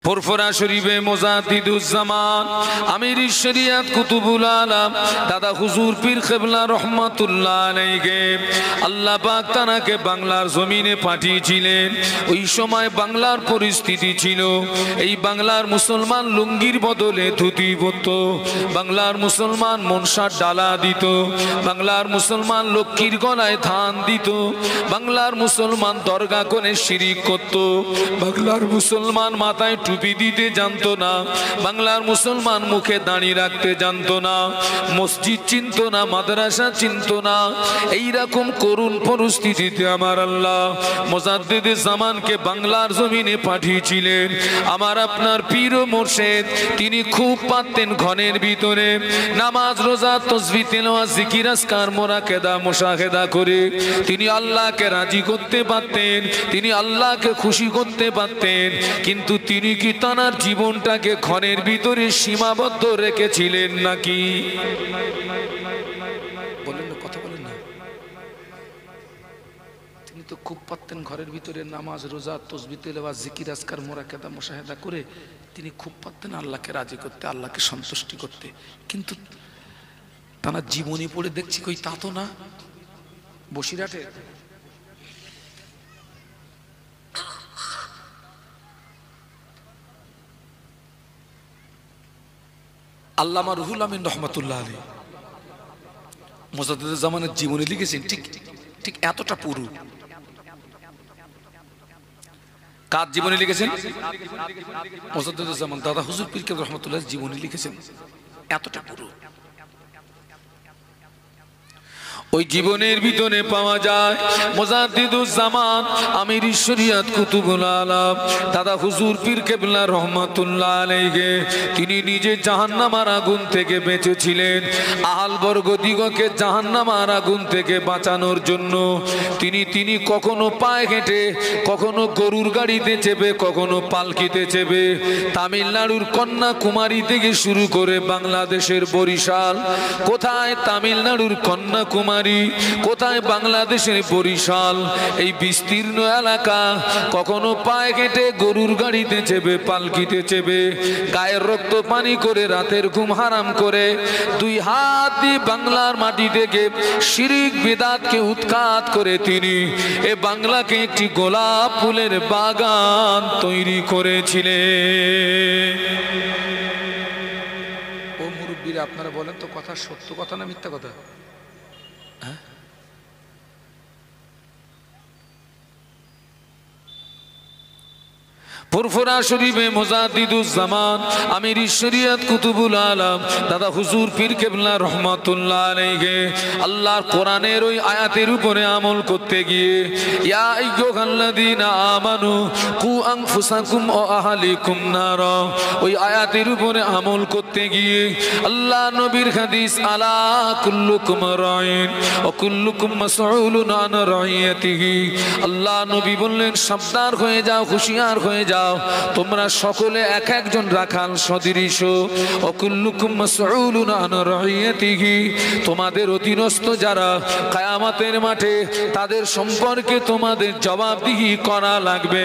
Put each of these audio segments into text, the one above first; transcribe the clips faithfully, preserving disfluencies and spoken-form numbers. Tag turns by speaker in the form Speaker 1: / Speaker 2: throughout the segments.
Speaker 1: ফুরফুরা শরীফে মুজাদ্দিদুজ্জামান আমির শরিয়ত কুতুবুল আলম দাদা হুজুর পীর কেবলা রহমাতুল্লাহ আলাইহি আল্লাহ পাক তানাকে বাংলার জমিনে পাঠিয়েছিলেন। ওই সময় বাংলার পরিস্থিতি ছিল, এই বাংলার মুসলমান লুঙ্গির বদলে ধুতি পরত, বাংলার মুসলমান মনসার ডালা দিত, বাংলার মুসলমান লক্ষ্মীর গলায় ধান দিত, বাংলার মুসলমান দরগা করে শিরিক করত, বাংলার মুসলমান মাথায় টুপি দিতে জানতো না, বাংলার মুসলমান মুখে দাঁড়িয়ে রাখতে জানতো না, মসজিদ চিনতো না, মাদ্রাসা চিনতো না। এইরকম করুণ পরিস্থিতিতে আমার আল্লাহ মুজাদ্দিদে জামানকে বাংলার জমিনে পাঠিয়েছিলেন। আমার আপনার পীর ও মুর্শিদ তিনি খুব পারতেন ঘরের ভিতরে নামাজ রোজা তাসবিহ তিলাওয়াত জিকির আজকার মুরাকাবা মুশাহাদা করে তিনি আল্লাহকে রাজি করতে পারতেন, তিনি আল্লাহকে খুশি করতে পারতেন। কিন্তু তিনি কি তার জীবনটাকে ঘরের ভিতরে সীমাবদ্ধ রেখেছিলেন নাকি? বলেন না, কথা বলেন না। তিনি তো খুব পারতেন ঘরের ভিতরে নামাজ রোজা তাসবিহ তিলাওয়াত জিকির আজকার মুরাকাবা মুশাহাদা করে তিনি খুব পারতেন আল্লাহকে রাজি করতে, আল্লাহকে সন্তুষ্টি করতে। কিন্তু তার জীবনী পড়ে দেখছি কই তা তো না। বসিরহাটে আল্লামা রুহুল আমিন রহমাতুল্লাহ আলাইহি মুজাদ্দিদুল জামানের জীবনী লিখেছেন, ঠিক ঠিক এতটা পুরু। কার জীবনী লিখেছেন? মুজাদ্দিদুল জামান দাদা হুজুর পীর কেবলা রহমাতুল্লাহ জীবনী লিখেছেন, এতটা পুরু। ওই জীবনের ভিতরে পাওয়া যায় মুজাদ্দিদুজ্জামান আমির শরিয়ত কুতুবুল আলম দাদা হুজুর পীর কেবলা রহমাতুল্লাহ আলাইহি তিনি নিজে জাহান্নামের আগুন থেকে বেঁচেছিলেন। আহাল বর্গদিগকে জাহান্নামের আগুন থেকে বাঁচানোর জন্য তিনি তিনি কখনো পায়ে হেঁটে, কখনো গরুর গাড়িতে চেপে, কখনো পালকিতে চেপে তামিলনাড়ুর কন্যাকুমারী থেকে শুরু করে বাংলাদেশের বরিশাল, কোথায় তামিলনাড়ুর কন্যাকুমারী, কোথায় বাংলাদেশের বরিশাল, এই বিস্তীর্ণ এলাকা কখনো পায়ে হেঁটে, গরুর গাড়িতে চেপে, পালকিতে চেপে, গায়ের রক্ত পানি করে, রাতের ঘুম হারাম করে, দুই হাত দিয়ে বাংলার মাটি থেকে শিরিক বিদআতকে উৎখাত করে তিনি এ বাংলাকে একটি গোলাপ ফুলের বাগান তৈরি করেছিলেন। ও মুরব্বীরা আপনারা বলেন তো, কথা সত্য কথা না মিথ্যা কথা? ফুরফুরা শরীফে মুজাদ্দিদুজ্জামান আমির শরিয়ত কুতুবুল আলম দাদা হুজুর পীর কেবলা রহমাতুল্লাহ আলাইহি আল্লাহর কোরআনের ওই আয়াতের উপরে আমল করতে গিয়ে ইয়া আইয়ুহাল্লাযীনা আমানু কু আনফুসাকুম ওয়া আহলিকুম নারা, ওই আয়াতের উপরে আমল করতে গিয়ে আল্লাহ নবীর হাদিস আলা কুল্লুকুম রাইন ওয়া কুল্লুকুম মাসউলুন আন রাইয়াতিহি, আল্লাহ নবী বললেন সাবধান হয়ে যাও, হুঁশিয়ার হয়ে যাও, তোমরা সকলে এক একজন রাখাল সদৃশ, অকুল্লুকুম মাসউলুন আন রাইয়াতিহি, তোমাদের অধীনস্থ যারা কিয়ামতের মাঠে তাদের সম্পর্কে তোমাদের জবাবদিহি করা লাগবে।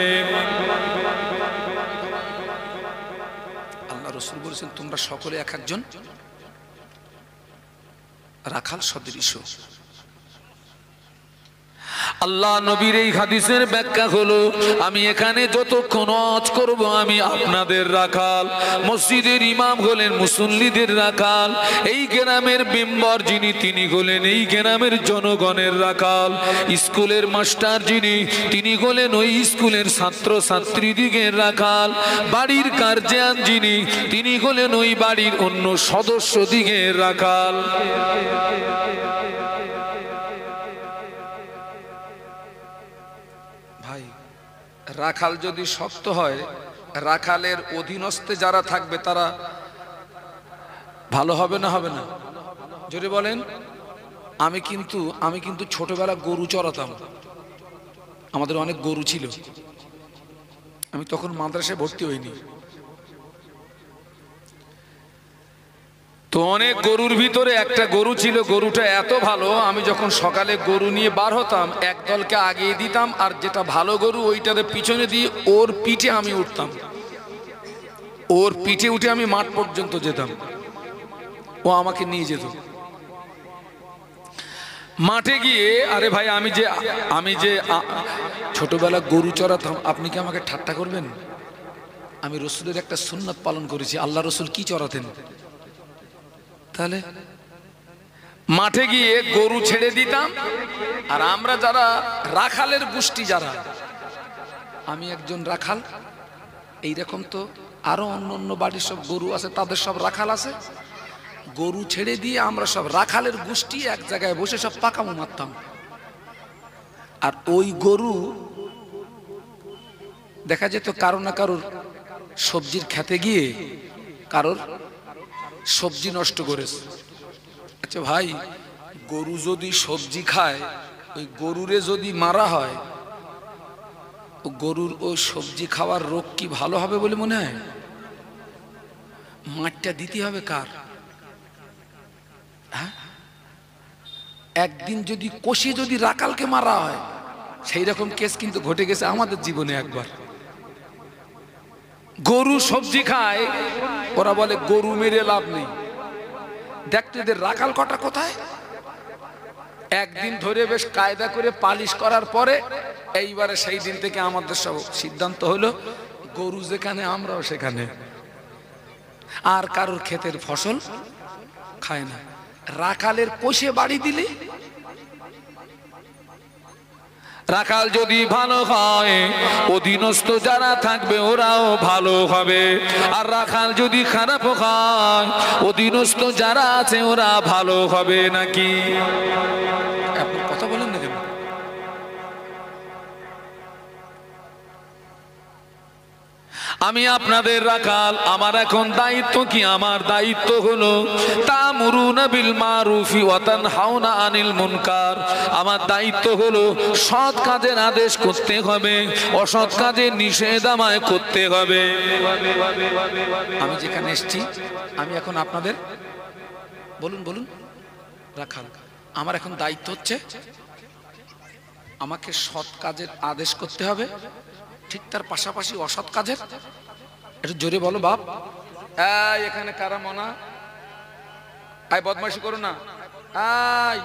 Speaker 1: আল্লাহ রাসূল বলেছেন তোমরা সকলে এক একজন রাখাল সদৃশ। আল্লাহ নবীর এই হাদিসের ব্যাখ্যা হলো আমি এখানে যতক্ষণ ওয়াজ করব আমি আপনাদের রাখাল, মসজিদের ইমাম হলেন মুসল্লিদের রাখাল, এই গ্রামের মেম্বার যিনি তিনি হলেন এই গ্রামের জনগণের রাখাল, স্কুলের মাস্টার যিনি তিনি হলেন ওই স্কুলের ছাত্র ছাত্রীদিগের রাখাল, বাড়ির গার্জিয়ান যিনি তিনি হলেন ওই বাড়ির অন্য সদস্যদিগের রাখাল। রাখাল যদি শক্ত হয়, রাখালের অধীনস্থে যারা থাকবে তারা ভালো হবে না হবে না? জোরে বলেন। আমি কিন্তু আমি কিন্তু ছোটবেলা গরু চড়াতাম, আমাদের অনেক গরু ছিল, আমি তখন মাদ্রাসায় ভর্তি হইনি। তো অনেক গরুর ভিতরে একটা গরু ছিল, গরুটা এত ভালো, আমি যখন সকালে গরু নিয়ে বার হতাম এক দলকে আগিয়ে দিতাম আর যেটা ভালো গরু ওইটাতে পিছনে দিয়ে ওর পিঠে আমি উঠতাম। ওর পিঠে উঠে আমি মাঠ পর্যন্ত যেতাম, ও আমাকে নিয়ে যেত। মাঠে গিয়ে আরে ভাই আমি যে আমি যে ছোটবেলা গরু চড়াতাম, আপনি কি আমাকে ঠাট্টা করবেন? আমি রসুলের একটা সুন্নাত পালন করেছি। আল্লাহ রসুল কি চড়াতেন? তাহলে মাঠে গিয়ে গরু ছেড়ে দিতাম, আর আমরা যারা রাখালের গোষ্ঠী, যারা, আমি একজন রাখাল, এইরকম তো আরো অন্য অন্য বাড়ির সব গরু আছে, তাদের সব রাখাল আছে, গরু ছেড়ে দিয়ে আমরা সব রাখালের গোষ্ঠী এক জায়গায় বসে সব পাকামো মারতাম। আর ওই গরু দেখা যেত কারো না কারোর সবজির খেতে গিয়ে কারোর সবজি নষ্ট করেছে। আচ্ছা ভাই, গরু যদি সবজি খায়, ওই গরুরে যদি মারা হয়, ও গরুর ওই সবজি খাওয়ার রোগ কি ভালো হবে বলে মনে হয়? মাঠটা দিতে হবে কার? হ্যাঁ, একদিন যদি কষে যদি রাকালকে মারা হয়, সেই রকম কেস কিন্তু ঘটে গেছে আমাদের জীবনে একবার। গরু সবজি খায়, ওরা বলে গরু মেরে লাভ নেই। দেখতে এদের রাখাল কটা কোথায়? একদিন ধরে বেশ কায়দা করে পালিশ করার পরে এইবারে সেই দিন থেকে আমাদের সব সিদ্ধান্ত হলো, গরু যেখানে আমরাও সেখানে, আর কারোর ক্ষেতের ফসল খায় না। রাখালের কোষে বাড়ি দিলে, রাখাল যদি ভালো হয়, অধীনস্থ যারা থাকবে ওরাও ভালো হবে, আর রাখাল যদি খারাপ হয়, অধীনস্থ যারা আছে ওরা ভালো হবে নাকি? আপনি কথা বলেন না কেন? আমি আপনাদের রাখাল, আমার এখন দায়িত্ব কি? আমার দায়িত্ব হলো তা'মুরুনা বিল মারুফি ওয়া তানহাউনা আনিল মুনকার। আমার দায়িত্ব হলো সৎ কাজের আদেশ করতে হবে, অসৎ কাজের নিষেধ আমায় করতে হবে। আমি যেখানে এসেছি, আমি এখন আপনাদের বলুন বলুন রাখাল, আমার এখন দায়িত্ব হচ্ছে আমাকে সৎ কাজের আদেশ করতে হবে, ঠিক তার পাশাপাশি অসৎ কাজের, একটু জোরে বলো বাপ। এই এখানে কারা মনা, আই বদমাইশি করো না, আই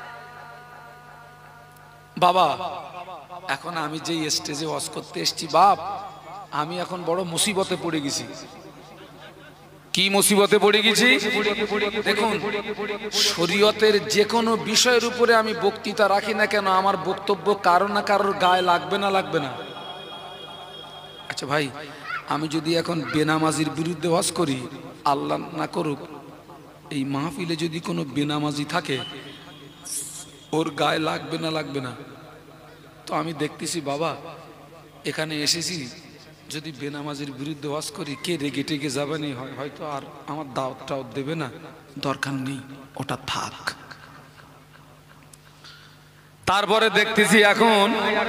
Speaker 1: বাবা। এখন আমি যে স্টেজে ওয়াজ করতে এসেছি বাপ, আমি এখন বড় মুসিবতে পড়ে গেছি। কি মুসিবতে পড়ে গেছি? দেখুন, শরীয়তের যে কোনো বিষয়ের উপরে আমি বক্তৃতা রাখি না কেন, আমার বক্তব্য কারো না কারোর গায়ে লাগবে না লাগবে না? আচ্ছা ভাই, আমি যদি এখন বেনামাজির বিরুদ্ধে ওয়াজ করি, আল্লাহ না করুক এই মাহফিলে যদি কোনো বেনামাজি থাকে, ওর গায়ে লাগবে না লাগবে না? তো আমি দেখতেছি বাবা, এখানে এসেছি, যদি বেনামাজির বিরুদ্ধে ওয়াজ করি, কে রেগে টেগে যাবে না, হয়তো আর আমার দাওয়াতটাও দেবে না, দরকার নেই, ওটা থাক। তারপরে দেখতেছি এখন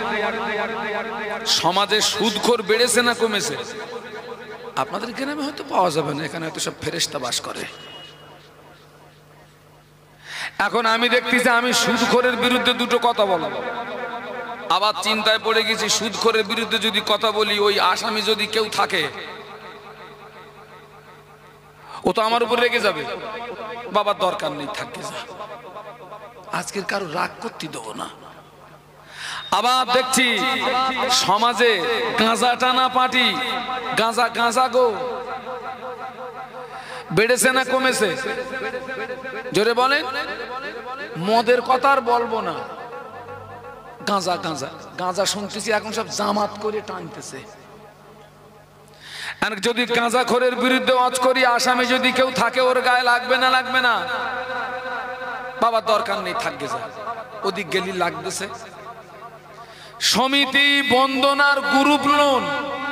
Speaker 1: সমাজে সুদখোর বেড়েছে না কমেছে? আপনাদের গ্রামে হয়তো পাওয়া যাবে না, এখানে হয়তো সব ফেরেশতা বাস করে। এখন আমি দেখতেছি আমি সুদখোরের বিরুদ্ধে দুটো কথা বলবো, আবার চিন্তায় পড়ে গেছি, সুদখোরের বিরুদ্ধে যদি কথা বলি, ওই আসামি যদি কেউ থাকে, ও তো আমার উপর রেগে যাবে। বাবার দরকার নেই, থাকবে যা, আজকের কারো রাগ করতে দেবো না। আবার দেখছি সমাজে গাঁজা টানা পার্টি, গাঁজা গাঁজা গো বেড়েছে না কমেছে? জোরে বলেন। মদের কথা আর বলবো না, গাঁজা গাঁজা গাঁজা শুনতেছি এখন সব জামাত করে টানতেছে। আর যদি গাঁজাখোরের বিরুদ্ধে ওয়াজ করি, আসামি যদি কেউ থাকে, ওর গায়ে লাগবে না লাগবে না? বাবার দরকার নেই, থাকবে যা, ওদিক গেলি লাগতেছে। সমিতি বন্দনার গ্রুপ লোন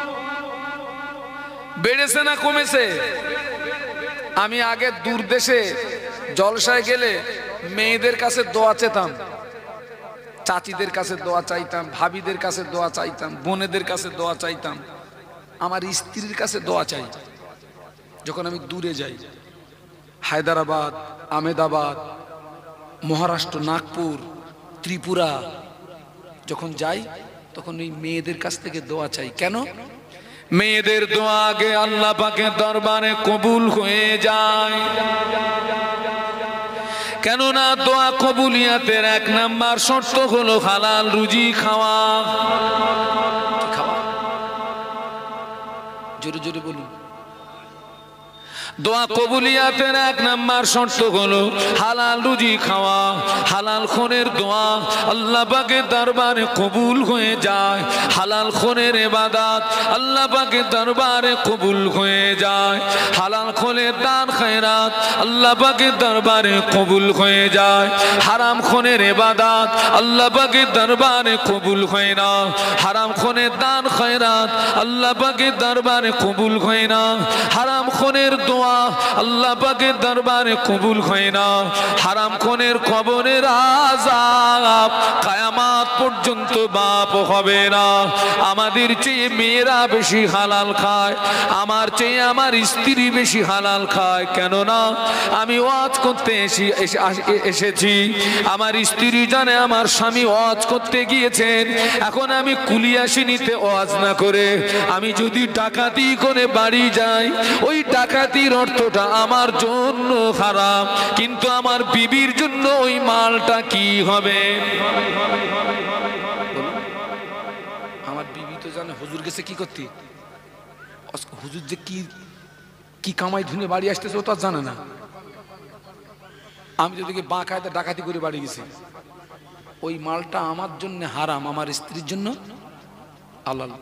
Speaker 1: বেড়েছে না কমেছে? আমি আগে দূর দেশে জলসায় গেলে মেয়েদের কাছে দোয়া চেতাম, চাচিদের কাছে দোয়া চাইতাম, ভাবিদের কাছে দোয়া চাইতাম, বোনেদের কাছে দোয়া চাইতাম, আমার স্ত্রীর কাছে দোয়া চাই। যখন আমি দূরে যাই, হায়দ্রাবাদ, আহমেদাবাদ, মহারাষ্ট্র, নাগপুর, ত্রিপুরা যখন যাই, তখন এই মেয়েদের কাছ থেকে দোয়া চাই। কেন? মেয়েদের দোয়া আগে আল্লাহ পাকের দরবারে কবুল হয়ে যায়। কেননা দোয়া কবুলিয়াতের এক নাম্বার শর্ত হলো হালাল রুজি খাওয়া। খাওয়া জোরে জোরে বলুন। দোয়া কবুলিয়াতের এক নাম্বার শর্ত হলো হালাল রুজি খাওয়া। হালাল খোনের দোয়া আল্লাহ পাকের দরবারে কবুল হয়ে যায়। হালাল খোনের ইবাদত আল্লাহ পাকের দরবারে কবুল হয়ে যায়। হালাল খোনের দান খয়রাত আল্লাহ পাকের দরবারে কবুল হয়ে যায়। হারাম খোনের ইবাদত আল্লাহ পাকের দরবারে কবুল হয় না। হারাম খোনের দান খয়রাত আল্লাহ পাকের দরবারে কবুল হয় না। হারাম খোনের দোয়া আল্লাহ পাকের দরবারে কবুল হয় না। হারাম খোনের কবরের আযাব কিয়ামত পর্যন্ত মাপ হবে না। আমাদের চেয়ে মেয়েরা বেশি হালাল খায়, আমার চেয়ে আমার স্ত্রী বেশি হালাল খায়। কেন না আমি ওয়াজ করতে এসেছি, আমার স্ত্রী জানে আমার স্বামী ওয়াজ করতে গিয়েছেন। এখন আমি কুলিয়াসিনীতে ওয়াজ না করে আমি যদি ডাকাতি করে বাড়ি যাই, ওই ডাকাতির অর্থটা আমার জন্য হারাম, কিন্তু আমার বিবির জন্য ওই মালটা কি হবে? আমার বিবি তো জানে হুজুর গেছে কি করতে, হুজুর যে কি কি কামাই ধুনে বাড়ি আসতেছে ও তো জানে না। আমি যদি বাঁ কায়দা ডাকাতি করে বাড়ি গেছি, ওই মালটা আমার জন্য হারাম, আমার স্ত্রীর জন্য হালাল।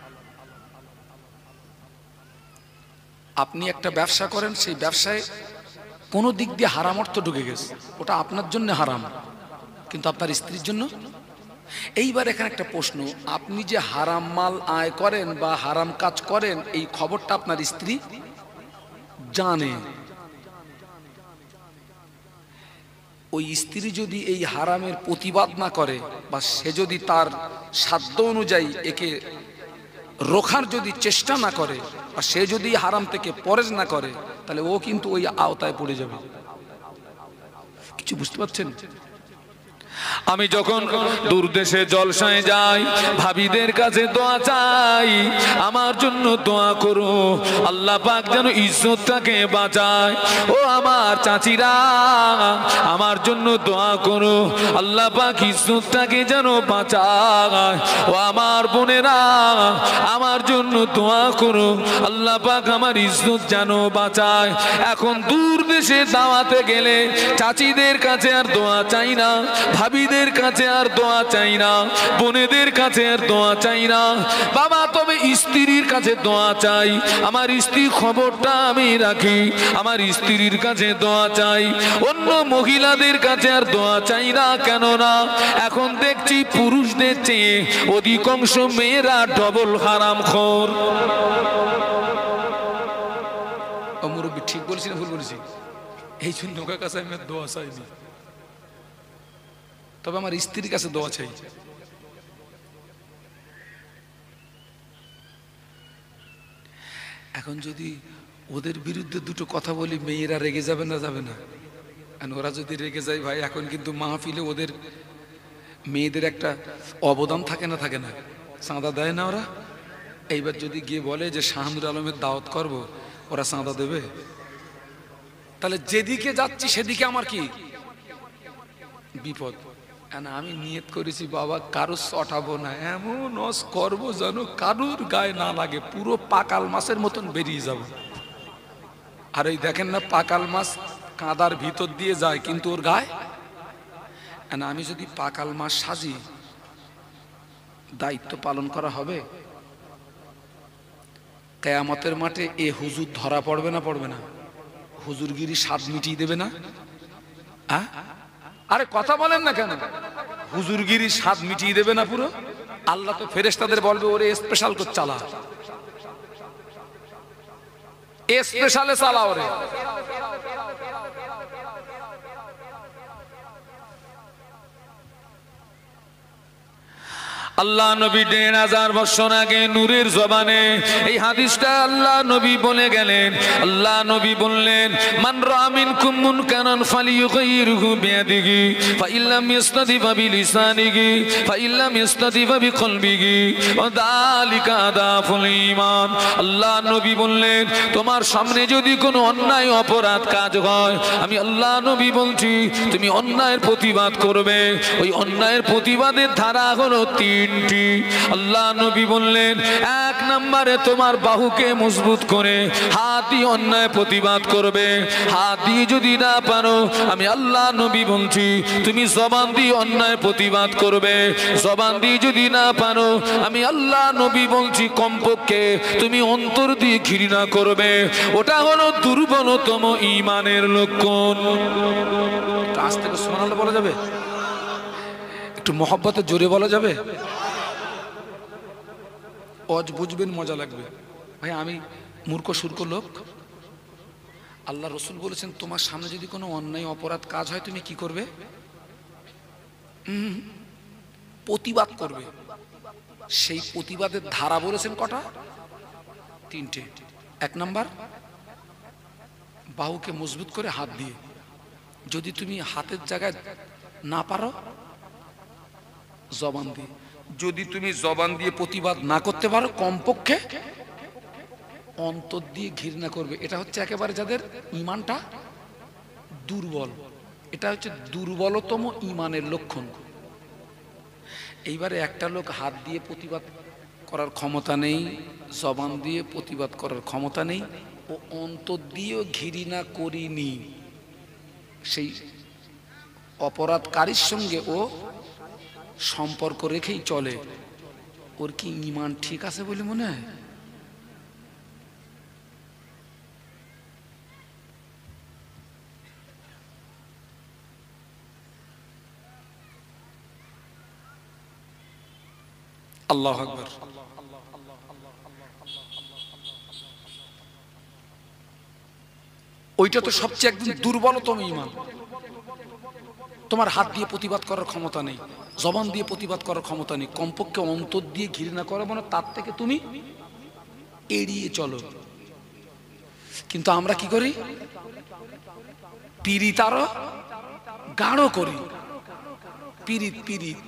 Speaker 1: আপনি একটা ব্যবসা করেন, সেই ব্যবসায় কোনো দিক দিয়ে হারাম অর্থ ঢুকে গেছে, ওটা আপনার জন্য হারাম, কিন্তু আপনার স্ত্রীর জন্য। এইবার এখানে একটা প্রশ্ন, আপনি যে হারাম মাল আয় করেন বা হারাম কাজ করেন, এই খবরটা আপনার স্ত্রী জানে। ওই স্ত্রী যদি এই হারামের প্রতিবাদ না করে বা সে যদি তার সাধ্য অনুযায়ী একে রোখার যদি চেষ্টা না করে বা সে যদি হারাম থেকে পরেজ না করে, তাহলে ও কিন্তু ওই আওতায় পড়ে যাবে। কিছু বুঝতে পারছেন? আমি যখন দূর দেশে জলসায় যাই, ভাবিদের কাছে দোয়া চাই, আমার জন্য দোয়া করো, আল্লাহ পাক যেন ইজ্জতটাকে বাঁচায়। ও আমার চাচিরা, আমার জন্য দোয়া করো, আল্লাহ পাক ইজ্জতটাকে যেন বাঁচায়। ও আমার বোনেরা, আমার জন্য দোয়া করো, আল্লাহ পাক আমার ইজ্জত যেন বাঁচায়। এখন দূর দেশে দাওয়াতে গেলে চাচিদের কাছে আর দোয়া চাই না, ভাবিদের কাছে আর দোয়া চাই না, বোনেদের কাছে আর দোয়া চাই না বাবা, তবে স্ত্রীর কাছে দোয়া চাই। আমার স্ত্রীর খবরটা আমি রাখি, আমার স্ত্রীর কাছে দোয়া চাই। অন্য মহিলাদের কাছে আর দোয়া চাই না। কেননা এখন দেখছি পুরুষদের চেয়ে অধিকাংশ মেয়েরা ডবল হারামখোর। ও মুরব্বি, ঠিক বলছি না ভুল বলছি? এই জন্য ওর কাছে আমি দোয়া চাইনি, তবে আমার স্ত্রীর কাছে দোয়া চাই। এখন যদি ওদের বিরুদ্ধে দুটো কথা বলি, মেয়েরা রেগে যাবে না যাবে না? ওরা যদি রেগে যায় ভাই, এখন কিন্তু মাহফিলে ওদের মেয়েদের একটা অবদান থাকে না থাকে না, চাঁদা দেয় না ওরা। এইবার যদি গিয়ে বলে যে শাহানুর আলমের দাওয়াত করব, ওরা চাঁদা দেবে? তাহলে যেদিকে যাচ্ছি সেদিকে আমার কি বিপদ। আমি নিয়ত করেছি বাবা কারো চটাবো না, এমন নস করবো যেন কারুর গায়ে না লাগে, পুরো পাকাল মাছের মতন বেরিয়ে যাব। আর এই দেখেন না, পাকাল মাছ কাঁদার ভিতর দিয়ে যায় কিন্তু ওর গায়ে। আমি যদি পাকাল মাছ সাজি, দায়িত্ব পালন করা হবে? কিয়ামতের মাঠে এ হুজুর ধরা পড়বে না পড়বে না? হুজুরগিরি স্বাদ মিটিয়ে দেবে না? আরে কথা বলেন না কেন? হুজুরগিরি স্বাদ মিটিয়ে দেবে না পুরো? আল্লাহ তো ফেরেশতাদের বলবে ওরে স্পেশাল করে চালা, স্পেশালে চালা ওরে। আল্লাহ নবী দেড় হাজার বছর আগে নূরের জবানে এই হাদিসটা আল্লাহ নবী বলে গেলেন। আল্লাহ নবী বললেন, মান রাআ মিনকুম মুনকারান ফালিয়ুগাইয়িরহু বিয়াদিহি ফাইল্লাম ইস্তাতি ফাবিলিসানিহি ফাইল্লাম ইস্তাতি ফাবিকলবিহি ওয়া যালিকা আদাফুল ঈমান। আল্লাহ নবী বললেন, তোমার সামনে যদি কোনো অন্যায় অপরাধ কাজ হয়, আমি আল্লাহ নবী বলছি তুমি অন্যায়ের প্রতিবাদ করবে। ওই অন্যায়ের প্রতিবাদের ধারা হলো তিনটি। আল্লাহ নবী বললেন, এক নম্বরে তোমার বাহুকে মজবুত করে হাত দিয়ে অন্যায় প্রতিবাদ করবে। হাত দিয়ে যদি না পারো, আমি আল্লাহ নবী বলছি তুমি জবান দিয়ে অন্যায় প্রতিবাদ করবে। জবান দিয়ে যদি না পারো, আমি আল্লাহ নবী বলছি কমপক্ষে তুমি অন্তর দিয়ে ঘৃণা করবে। ওটা হলো দুর্বলতম ঈমানের লক্ষণ। আজ থেকে সুবহানাল্লাহ বলা যাবে? একটু মহব্বতে জোরে বলা যাবে? অজ বুঝবেন, মজা লাগবে। ভাই আমি মূর্খ সূর্খ লোক। আল্লাহ রসুল বলেছেন, তোমার সামনে যদি কোনো অন্যায় অপরাধ কাজ হয় তুমি কি করবে? প্রতিবাদ করবে। সেই প্রতিবাদের ধারা বলেছেন কটা? তিনটে। এক নাম্বার, বাহুকে মজবুত করে হাত দিয়ে। যদি তুমি হাতের জায়গায় না পারো, জবান দিয়ে। যদি তুমি জবান দিয়ে প্রতিবাদ না করতে পারো, কমপক্ষে অন্তর দিয়ে ঘৃণা করবে। এটা হচ্ছে একেবারে যাদের ঈমানটা দুর্বল। এটা হচ্ছে দুর্বলতম ঈমানের লক্ষণ। এইবারে একটা লোক হাত দিয়ে প্রতিবাদ করার ক্ষমতা নেই, জবান দিয়ে প্রতিবাদ করার ক্ষমতা নেই, ও অন্তর দিয়েও ঘৃণা করিনি, সেই অপরাধকারীর সঙ্গে ও সম্পর্ক রেখেই চলে। ওর কি ঈমান ঠিক আছে বলে মনে হয়? আল্লাহু আকবার। ওইটা তো সবচেয়ে একদম দুর্বলতম ঈমান। তোমার হাত দিয়ে প্রতিবাদ করার ক্ষমতা নেই, জবান দিয়ে প্রতিবাদ করার ক্ষমতা নেই, কমপক্ষে অন্তর দিয়ে ঘৃণা করো, মানে তার থেকে তুমি এড়িয়ে চলো। কিন্তু আমরা কি করি? পীড়িত আরো গাঢ় করি। পীড়িত পীড়িত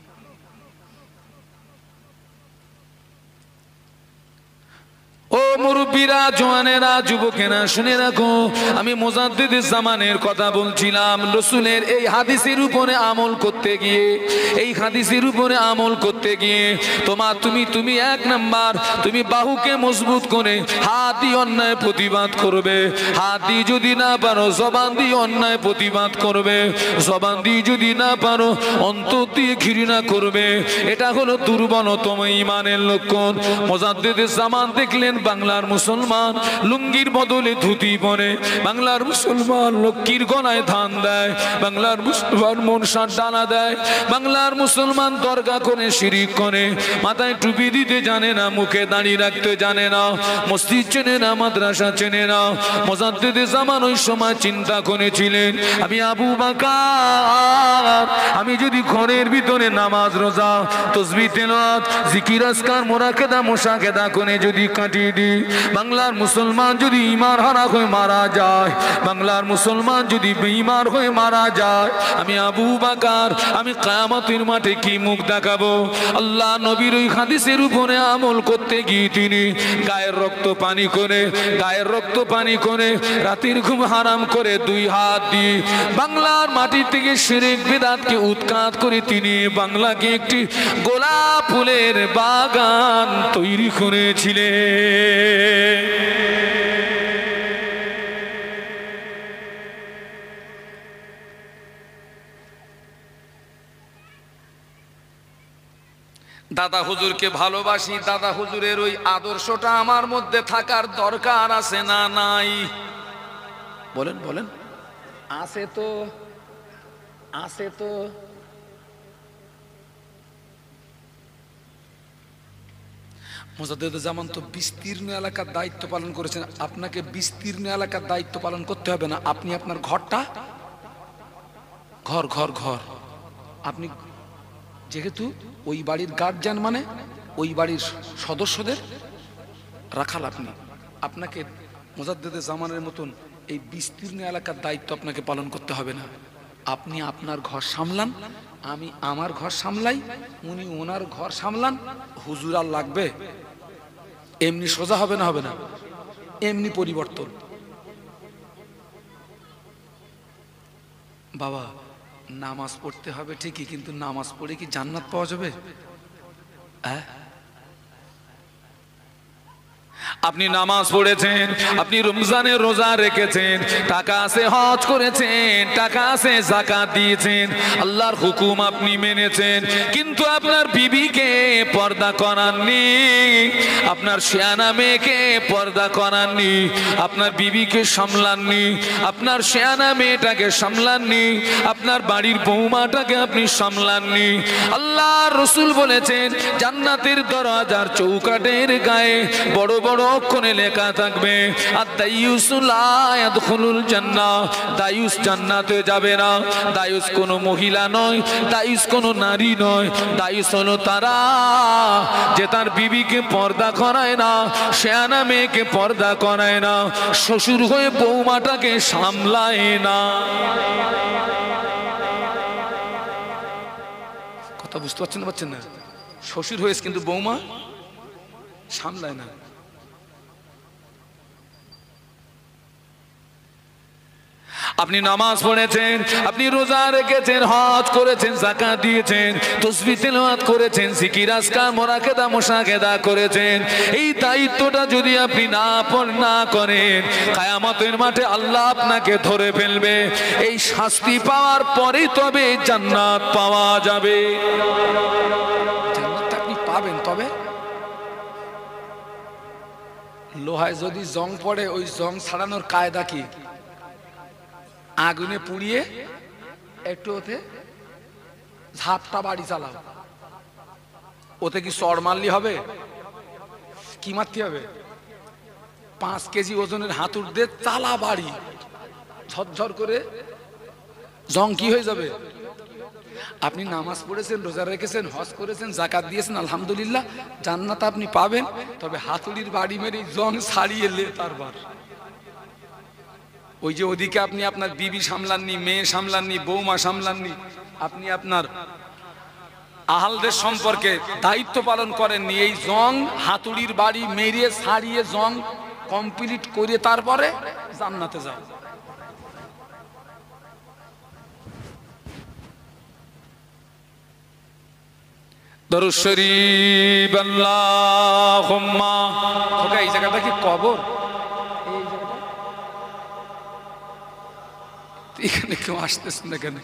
Speaker 1: ও মুরব্বীরা, জওয়ানেরা, যুবকেরা শুনে রাখো, আমি মুজাদ্দিদে জামানের কথা বলছিলাম। রাসূলের এই হাদিসের উপরে আমল করতে গিয়ে এই হাদিসের উপরে আমল করতে গিয়ে তোমার তুমি তুমি এক নাম্বার, তুমি বাহুকে মজবুত করে হাত দিয়ে অন্যায় প্রতিবাদ করবে। হাত দিয়ে যদি না পারো, জবান দিয়ে অন্যায় প্রতিবাদ করবে। জবান দিয়ে যদি না পারো, অন্তর দিয়ে ঘৃণা করবে। এটা হলো দুর্বলতম ঈমানের লক্ষণ। মুজাদ্দিদে জামান দেখলেন বাংলার মুসলমান লুঙ্গির বদলে ধুতি পরে, বাংলার মুসলমান লক্ষ্মীর গলায় ধান দেয়, বাংলার মুসলমান মনসার ডানা দেয়, বাংলার মুসলমান দরগা করে শিরিক করে, মাথায় টুপি দিতে জানে না, মুখে দাঁড়িয়ে রাখতে জানে না, মসজিদ চেনে না, মাদ্রাসা চেনে না। মুজাদ্দিদে জামান ওই সময় চিন্তা করেছিলেন, আমি আবু বকর, আমি যদি ঘরের ভিতরে নামাজ, রোজা, তাসবিহ, তেলাওয়াত, জিকির, আজকার, মুরাকাবা, মুশাহাদা করে যদি কাটিয়ে দিই, বাংলার মুসলমান যদি ঈমান হারা হয়ে মারা যায়, বাংলার মুসলমান যদি বেঈমান হয়ে মারা যায়, আমি আবু বকর আমি কিয়ামতের মাঠে কি মুখ দেখাবো? আল্লাহ নবীর ওই হাদিসের উপরে আমল করতে গিয়ে তিনি গায়ের রক্ত পানি করে গায়ের রক্ত পানি করে রাতের ঘুম হারাম করে দুই হাত দিয়ে বাংলার মাটি থেকে শিরক বিদআতকে উৎখাত করে তিনি বাংলাকে একটি গোলাপ ফুলের বাগান তৈরি করেছিলেন। দাদা হুজুরকে ভালোবাসি, দাদা হুজুরের ওই আদর্শটা আমার মধ্যে থাকার দরকার আছে না নাই? বলেন বলেন। আছে তো, আছে তো। মুজাদ্দিদে জামান তো বিস্তীর্ণ এলাকার দায়িত্ব পালন করেছেন। আপনাকে বিস্তীর্ণ এলাকার দায়িত্ব পালন করতে হবে না। আপনি আপনার ঘরটা, ঘর ঘর ঘর আপনি
Speaker 2: যেহেতু ওই বাড়ির গার্জিয়ান মানে ওই বাড়ির সদস্যদের রাখাল, আপনি আপনাকে মুজাদ্দেদে জামানের মতন এই বিস্তীর্ণ এলাকার দায়িত্ব আপনাকে পালন করতে হবে না। আপনি আপনার ঘর সামলান, আমি আমার ঘর সামলাই, উনি ওনার ঘর সামলান। হুজুর আর লাগবে? এমনি সোজা হবে না? হবে না? এমনি পরিবর্তন। বাবা নামাজ পড়তে হবে ঠিকই, কিন্তু নামাজ পড়ে কি জান্নাত পাওয়া যাবে? হ্যাঁ,
Speaker 1: আপনি নামাজ পড়েছেন, আপনি রমজানের রোজা রেখেছেন, টাকা আছে হজ করেছেন, টাকা আছে যাকাত দিয়েছেন, আল্লাহর হুকুম আপনি মেনেছেন, কিন্তু আপনার বিবিকে পর্দা করাননি, আপনার শিয়ানা মেয়েকে পর্দা করাননি, আপনার বিবিকে সামলাননি, আপনার শিয়ানা মেয়েটাকে সামলাননি, আপনার বাড়ির বৌমাটাকে আপনি সামলাননি। আল্লাহর রাসূল বলেছেন জান্নাতের দরজার চৌকাঠের গায়ে বড় বড় অক্ষরে লেখা থাকবে আদ-দায়ুসু লা ইয়াদখুলুল জান্নাহ, দায়ুস জান্নাতে যাবে না। দায়ুস কোনো মহিলা নয়, দায়ুস কোনো নারী নয়, দায়ুস হলো তারা যে তার বিবিকে পর্দা করায় না, শিয়ানা মেয়েকে পর্দা করায় না, শ্বশুর হয়ে বৌমাটাকে সামলায় না।
Speaker 2: কথা বুঝতে পারছেন না? পারছেন না? শ্বশুর হয়েছে কিন্তু বৌমা সামলায় না।
Speaker 1: আপনি নামাজ পড়েছেন, আপনি রোজা রেখেছেন, হজ করেছেন, যাকাত দিয়েছেন, তাসবিহ তেলাওয়াত করেছেন, জিকির আজকার মুরাকাবা মুশাহাদা করেছেন, এই দায়িত্বটা যদি আপনি না পড় না করেন, কিয়ামতের মাঠে আল্লাহ আপনাকে ধরে ফেলবে। এই শাস্তি পাওয়ার পরেই তবে জান্নাত পাওয়া যাবে।
Speaker 2: জান্নাত আপনি পাবেন, তবে লোহায় যদি জং পড়ে, ওই জং ছাড়ানোর কায়দা কি? আগুনে পুড়িয়ে একটু ওতে ঝাপটা বাড়ি চালাও, ওতে কি চড় মারলি হবে? কি মারতে হবে? পাঁচ কেজি ওজনের হাতুড় দিয়ে চালা বাড়ি, ঝরঝর করে জং কি হয়ে যাবে? আপনি নামাজ পড়েছেন, রোজা রেখেছেন, হজ করেছেন, যাকাত দিয়েছেন, আলহামদুলিল্লাহ, জান্নাত আপনি পাবেন, তবে হাতুড়ির বাড়ি মেরে জং ছাড়িয়ে লে তারবার। ওই যে ওদিকে আপনি আপনার বিবি সামলাননি, মেয়ে সামলাননি, বৌমা সামলাননি, আপনি আপনার আহালদের সম্পর্কে দায়িত্ব পালন করেননি, এই জং হাতুড়ির বাড়ি মেরে ছাড়িয়ে জং কমপ্লিট করে তারপরে জান্নাতে যাও।
Speaker 1: দরুদ শরীফ আল্লাহুম্মা।
Speaker 2: ওকে, এই জায়গাটা কি কবর? এখানে কেউ আসতেছে না কেন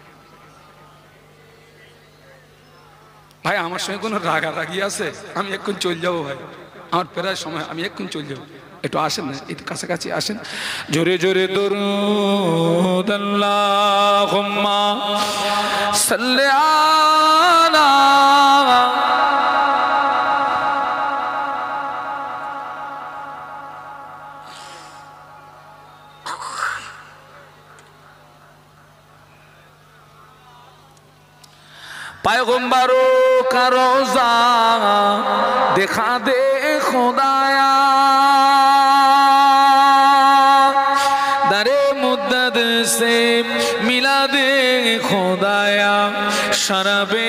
Speaker 2: ভাই? আমার সঙ্গে কোনো রাগারাগি আছে? আমি এক্ষুন চলে যাবো ভাই, আমার প্রায় সময়, আমি এক্ষুন চলে যাবো। একটু আসেন না, একটু কাছাকাছি আসেন।
Speaker 1: জোরে জোরে দরুদ আল্লাহুম্মা সাল্লি আলা पैगंबरों का रोजा दिखा दे खुदाया, दरे मुद्दत से मिला दे खुदाया, शरबे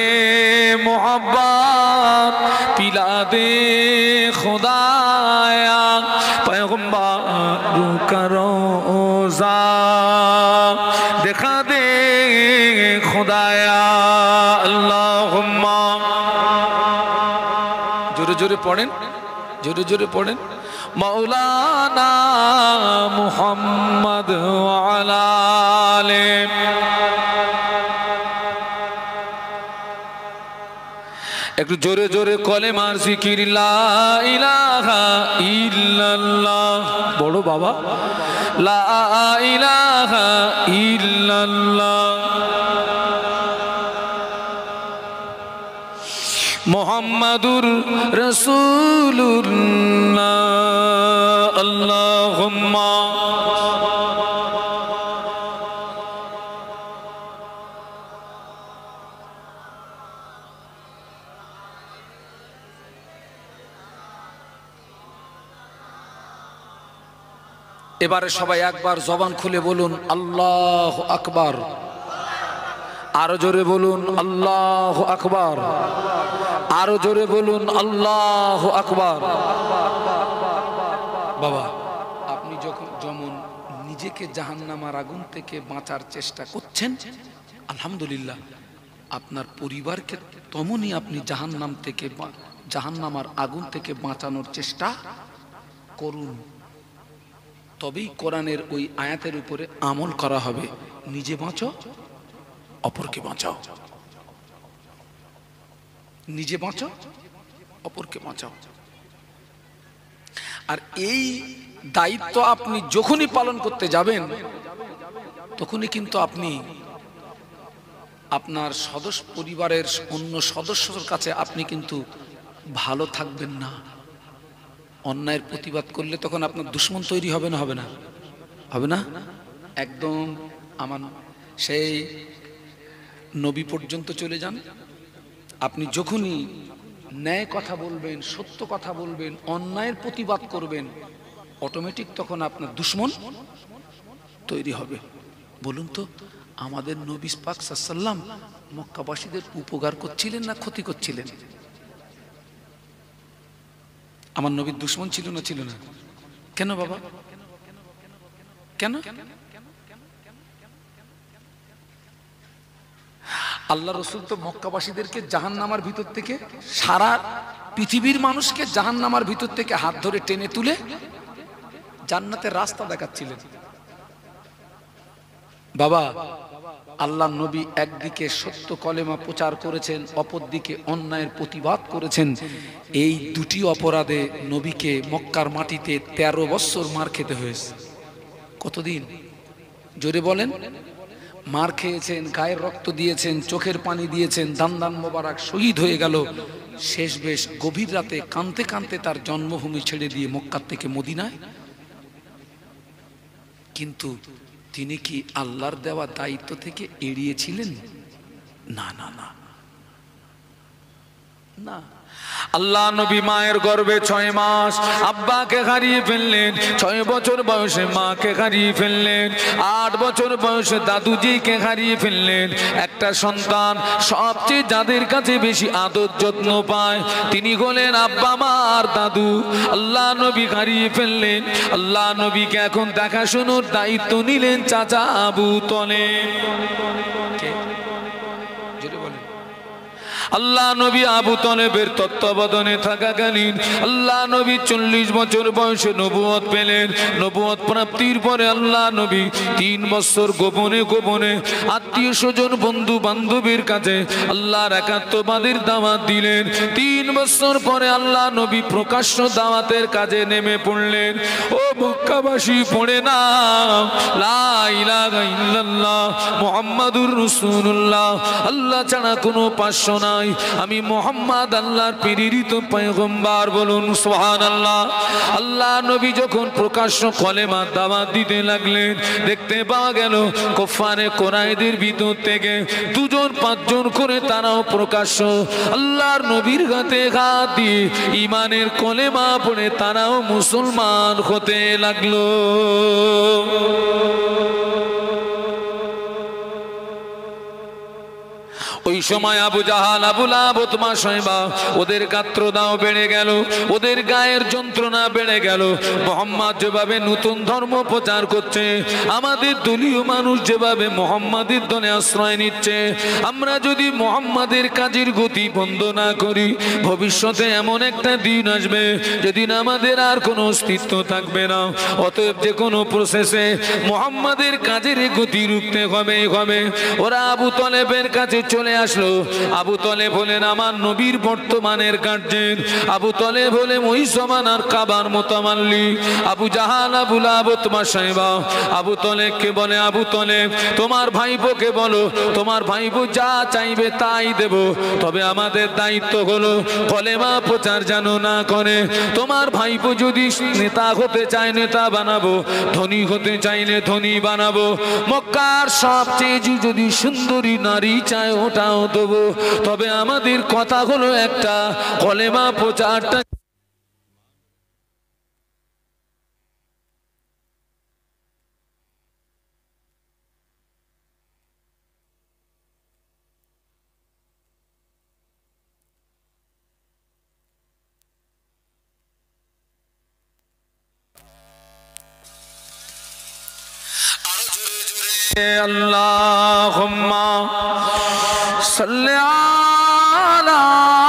Speaker 1: मोहब्बत पिला दे खुदाया। पैगंबरों का रोजा दिखा दे खुदाया अल्लाहुम्मा।
Speaker 2: জোরে জোরে পড়েন, জোরে জোরে পড়েন।
Speaker 1: मौलाना मुहम्मद वाला आले। একটু জোরে জোরে কলেমার জিকির লা ইলাহা ইল্লাল্লাহ। বড় বাবা, লা ইলাহা ইল্লাল্লাহ মুহাম্মাদুর রাসূলুল্লাহ। আল্লাহুম্মা
Speaker 2: এবারে সবাই একবার জবান খুলে বলুন আল্লাহু আকবার। আরো জোরে বলুন আল্লাহু আকবার। আরো জোরে বলুন আল্লাহু আকবার। বাবা, আপনি যখন যেমন নিজেকে জাহান্নামের আগুন থেকে বাঁচার চেষ্টা করছেন, আলহামদুলিল্লাহ, আপনার পরিবারকে তেমনই আপনি জাহান্নাম থেকে জাহান্নামের আগুন থেকে বাঁচানোর চেষ্টা করুন। তবেই কোরআনের ওই আয়াতের উপরে আমল করা হবে। নিজে বাঁচো, অপরকে বাঁচাও। নিজে বাঁচো, অপরকে বাঁচাও। আর এই দায়িত্ব আপনি যখনই পালন করতে যাবেন, তখনই কিন্তু আপনি আপনার সদস্য পরিবারের অন্য সদস্যদের কাছে আপনি কিন্তু ভালো থাকবেন না। অন্যায়ের প্রতিবাদ করলে তখন আপনার দুশ্মন তৈরি হবে না? হবে না? হবে না? একদম আমার সেই নবী পর্যন্ত চলে যান। আপনি যখনই ন্যায় কথা বলবেন, সত্য কথা বলবেন, অন্যায়ের প্রতিবাদ করবেন, অটোমেটিক তখন আপনার দুশ্মন তৈরি হবে। বলুন তো, আমাদের নবী পাক সাল্লাল্লাহু আলাইহি ওয়াসাল্লাম মক্কাবাসীদের উপকার করছিলেন না ক্ষতি করছিলেন? আমার নবীর দুশ্মন ছিল না ছিল না? কেন বাবা, কেন? আল্লাহ রসুল তো মক্কাবাসীদেরকে জাহান্নামের ভিতর থেকে, সারা পৃথিবীর মানুষকে জাহান্নামের ভিতর থেকে হাত ধরে টেনে তুলে জান্নাতের রাস্তা দেখাচ্ছিলেন। বাবা, আল্লাহ নবী একদিকে সত্য কলেমা প্রচার করেছেন, অপরদিকে অন্যায়ের প্রতিবাদ করেছেন। এই দুটি অপরাধে নবীকে মক্কার মাটিতে তেরো বছর মার খেতে হয়েছে। কতদিন? জোরে বলেন। মার খেয়েছেন, গায়ের রক্ত দিয়েছেন, চোখের পানি দিয়েছেন, দান দান মোবারক শহীদ হয়ে গেল। শেষ বেশ গভীর রাতে কাঁদতে কাঁদতে তার জন্মভূমি ছেড়ে দিয়ে মক্কার থেকে মদিনায়। কিন্তু তিনি কি আল্লাহর দেওয়া দায়িত্ব থেকে এড়িয়েছিলেন? না না না না। আল্লাহ নবী মায়ের গর্ভে ছয় মাস আব্বাকে হারিয়ে ফেললেন, ছয় বছর বয়সে মাকে হারিয়ে ফেললেন, আট বছর বয়সে দাদুজিকে হারিয়ে ফেললেন। একটা সন্তান সবচেয়ে যাদের কাছে বেশি আদর যত্ন পায় তিনি হলেন আব্বা মা আর দাদু। আল্লাহ নবী হারিয়ে ফেললেন। আল্লাহ নবীকে এখন দেখাশোনার দায়িত্ব নিলেন চাচা আবু তলেব। আল্লাহ নবী আবু তলেবের তত্ত্বাবধানে থাকাকালীন আল্লাহ নবী চল্লিশ বছর বয়সে নবুয়ত পেলেন। নবুয়ত প্রাপ্তির পরে আল্লাহ নবী তিন বছর গোপনে গোপনে আত্মীয় স্বজন বন্ধু বান্ধবীর কাছে আল্লাহর একাত্মবাদের দাওয়াত দিলেন। তিন বছর পরে আল্লাহ নবী প্রকাশ্য দাওয়াতের কাজে নেমে পড়লেন। ও মক্কাবাসী, পড়ে না লা ইলাহা ইল্লাল্লাহ মুহাম্মাদুর রাসূলুল্লাহ, আল্লাহ ছাড়া কোনো পাশ্য নাই, আমি মুহাম্মদ আল্লাহর প্রেরিত পয়গম্বর। বলুন সুবহানাল্লাহ। আল্লাহ নবী যখন প্রকাশ্য কলেমা দাওয়াত দিতে লাগলেন, দেখতে পাওয়া গেল কুফারে কুরাইশদের ভিতর থেকে দুজন পাঁচজন করে তারাও প্রকাশ্য আল্লাহর নবীর হাতে হাত দিয়ে ঈমানের কলেমা পড়ে তারাও মুসলমান হতে লাগলো। ওই সময় Abu Jahl, Abu Lahab, Utbah, Shaybah ওদের গাত্রদাহ বেড়ে গেল, ওদের গায়ের যন্ত্রণা বেড়ে গেল। মুহাম্মদ যেভাবে নতুন ধর্ম প্রচার করছে, আমাদের দলীয় মানুষ যেভাবে মুহাম্মাদের দলে আশ্রয় নিচ্ছে, আমরা যদি মুহাম্মাদের কাজের গতি বন্ধ না করি, ভবিষ্যতে এমন একটা দিন আসবে যেদিন আমাদের আর কোনো অস্তিত্ব থাকবে না। অতএব যে কোনো প্রসেসে মুহাম্মাদের কাজের গতি রুখতে হবে হবে। ওরা আবু তলেবের কাছে চলে আসলো। আবু তলেব হলেন আমার নবীর বর্তমানের গার্জেন। আবু তলেব হলেন ওই জমানার কাবার মোতামাল্লি। Abu Jahl, Abu Lahab, Utbah, Shaybah আবু তলেবকে বলে, আবু তলেব তোমার ভাইপোকে বলো তোমার ভাইপো যা চাইবে তাই দেব, তবে আমাদের দায়িত্ব হলো কলেমা প্রচার যেন না করে। তোমার ভাইপো যদি নেতা হতে চায় নেতা বানাবো, ধনী হতে চাইলে ধনী বানাবো, মক্কার সবচেয়ে যদি সুন্দরী নারী চায় ওটাও দেবো, তবে আমাদের কথা হলো একটা, কলেমা প্রচারটা
Speaker 1: আল্লাহুম্মা সাল্লি আলা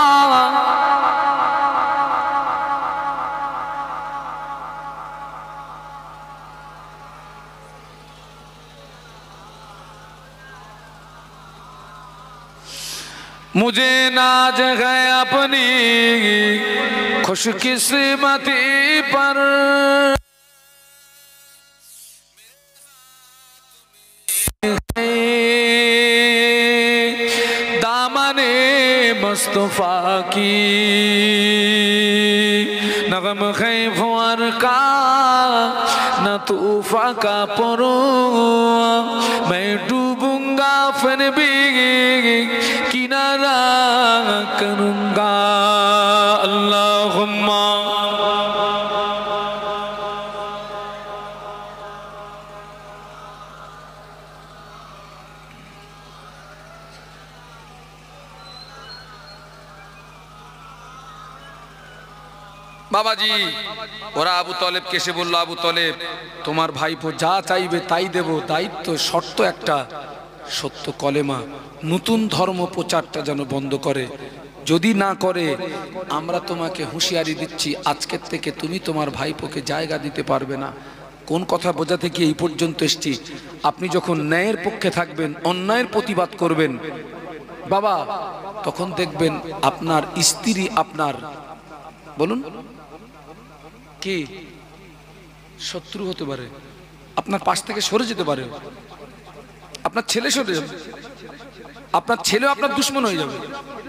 Speaker 1: मुझे नाज है अपनी खुशकिस्मती पर दामने मुस्तफा की नगम खैफवर का न तूफा का परो मैं डूबूंगा फिर भी किनारा करूंगा अल्लाहुम्मा বাবাজি ওরা আবু তলেবকে এসে বলল, আবু তলেব তোমার ভাইপো যা চাইবে তাই দেব, দায়িত্ব শর্ত একটা, সত্য কলেমা নতুন ধর্ম প্রচারটা যেন বন্ধ করে, যদি না করে আমরা তোমাকে হুঁশিয়ারি দিচ্ছি আজকের থেকে তুমি তোমার ভাইপোকে জায়গা দিতে পারবে না। কোন কথা বোঝাতে গিয়ে এই পর্যন্ত এসছি, আপনি যখন ন্যায়ের পক্ষে থাকবেন, অন্যায়ের প্রতিবাদ করবেন বাবা, তখন দেখবেন আপনার স্ত্রী আপনার বলুন কি শত্রু হতে পারে, আপনার পাশ থেকে সরে যেতে পারে, আপনার ছেলে সরে যাবে, আপনার ছেলেও আপনার দুশ্মন হয়ে যাবে।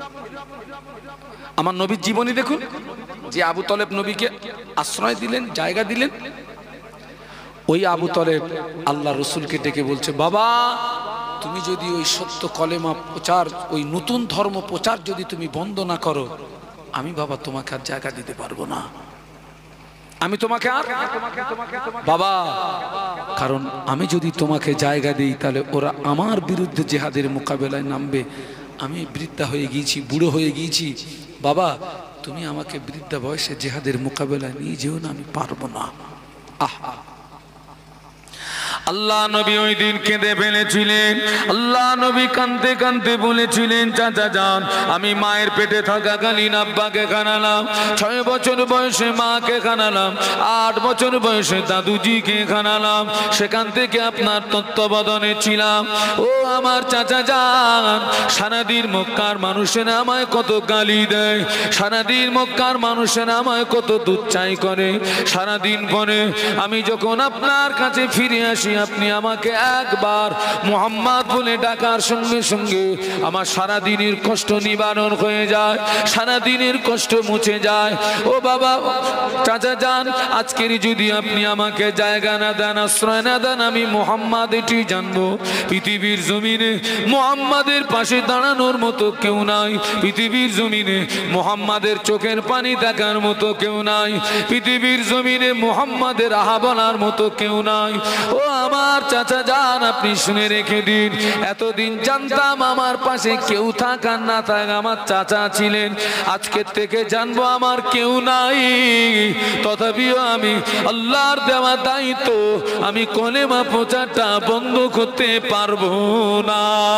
Speaker 1: আমার নবীর জীবনী দেখুন, যে আবু তলেব নবীকে আশ্রয় দিলেন, জায়গা দিলেন, ওই আবু তলেব আল্লাহ রসুলকে ডেকে বলছে, বাবা তুমি যদি ওই সত্য কলেমা প্রচার, ওই নতুন ধর্ম প্রচার যদি তুমি বন্ধ না করো, আমি বাবা তোমাকে আর জায়গা দিতে পারবো না, আমি তোমাকে আর বাবা, কারণ আমি যদি তোমাকে জায়গা দিই তাহলে ওরা আমার বিরুদ্ধে জেহাদের মোকাবেলায় নামবে, আমি বৃদ্ধা হয়ে গিয়েছি, বুড়ো হয়ে গিয়েছি, বাবা তুমি আমাকে বৃদ্ধা বয়সে জেহাদের মোকাবেলায় নিয়ে যেও না, আমি পারবো না। আহা আল্লাহ নবী ওই দিন কেঁদে ফেলেছিলেন, আল্লাহ নবী কাঁদতে কাঁদতে বলেছিলেন, চাচা যান আমি মায়ের পেটে থাকাকালীন আব্বাকে খানালাম, ছয় বছর বয়সে মাকে খানালাম, আট বছর বয়সে দাদুজিকে খানালাম, সেখান থেকে আপনার তত্ত্বাবধানে ছিলাম। ও আমার চাচা যান, সারাদিন মক্কার মানুষেরা আমায় কত গালি দেয়, সারাদিন মক্কার মানুষেরা আমায় কত দুচ্চাই করে, সারাদিন পরে আমি যখন আপনার কাছে ফিরে আসি আপনি আমাকে একবার মুহাম্মদ বলে ডাকার সঙ্গে সঙ্গে আমার সারা দিনের কষ্ট নিবারণ হয়ে যায়, সারা দিনের কষ্ট মুছে যায়। ও বাবা চাচা যান, আজকের যদি আপনি আমাকে জায়গা না দেন, আশ্রয় না দেন, আমি মুহাম্মদ এটি জানবো পৃথিবীর জমিনে মুহাম্মাদের পাশে দাঁড়ানোর মতো কেউ নাই, পৃথিবীর জমিনে মুহাম্মাদের চোখের পানি দেখার মতো কেউ নাই, পৃথিবীর জমিনে মুহাম্মাদের আহা বলার মতো কেউ নাই। ও আমার চাচা যান, আপনি শুনে রেখে দিন, এতদিন জানতাম আমার পাশে কেউ থাক আর না থাক আমার চাচা ছিলেন, আজকের থেকে জানবো আমার কেউ নাই, তথাপিও আমি আল্লাহর দেওয়া দায়িত্ব আমি কলেমা প্রচারটা বন্ধ করতে পারবো না।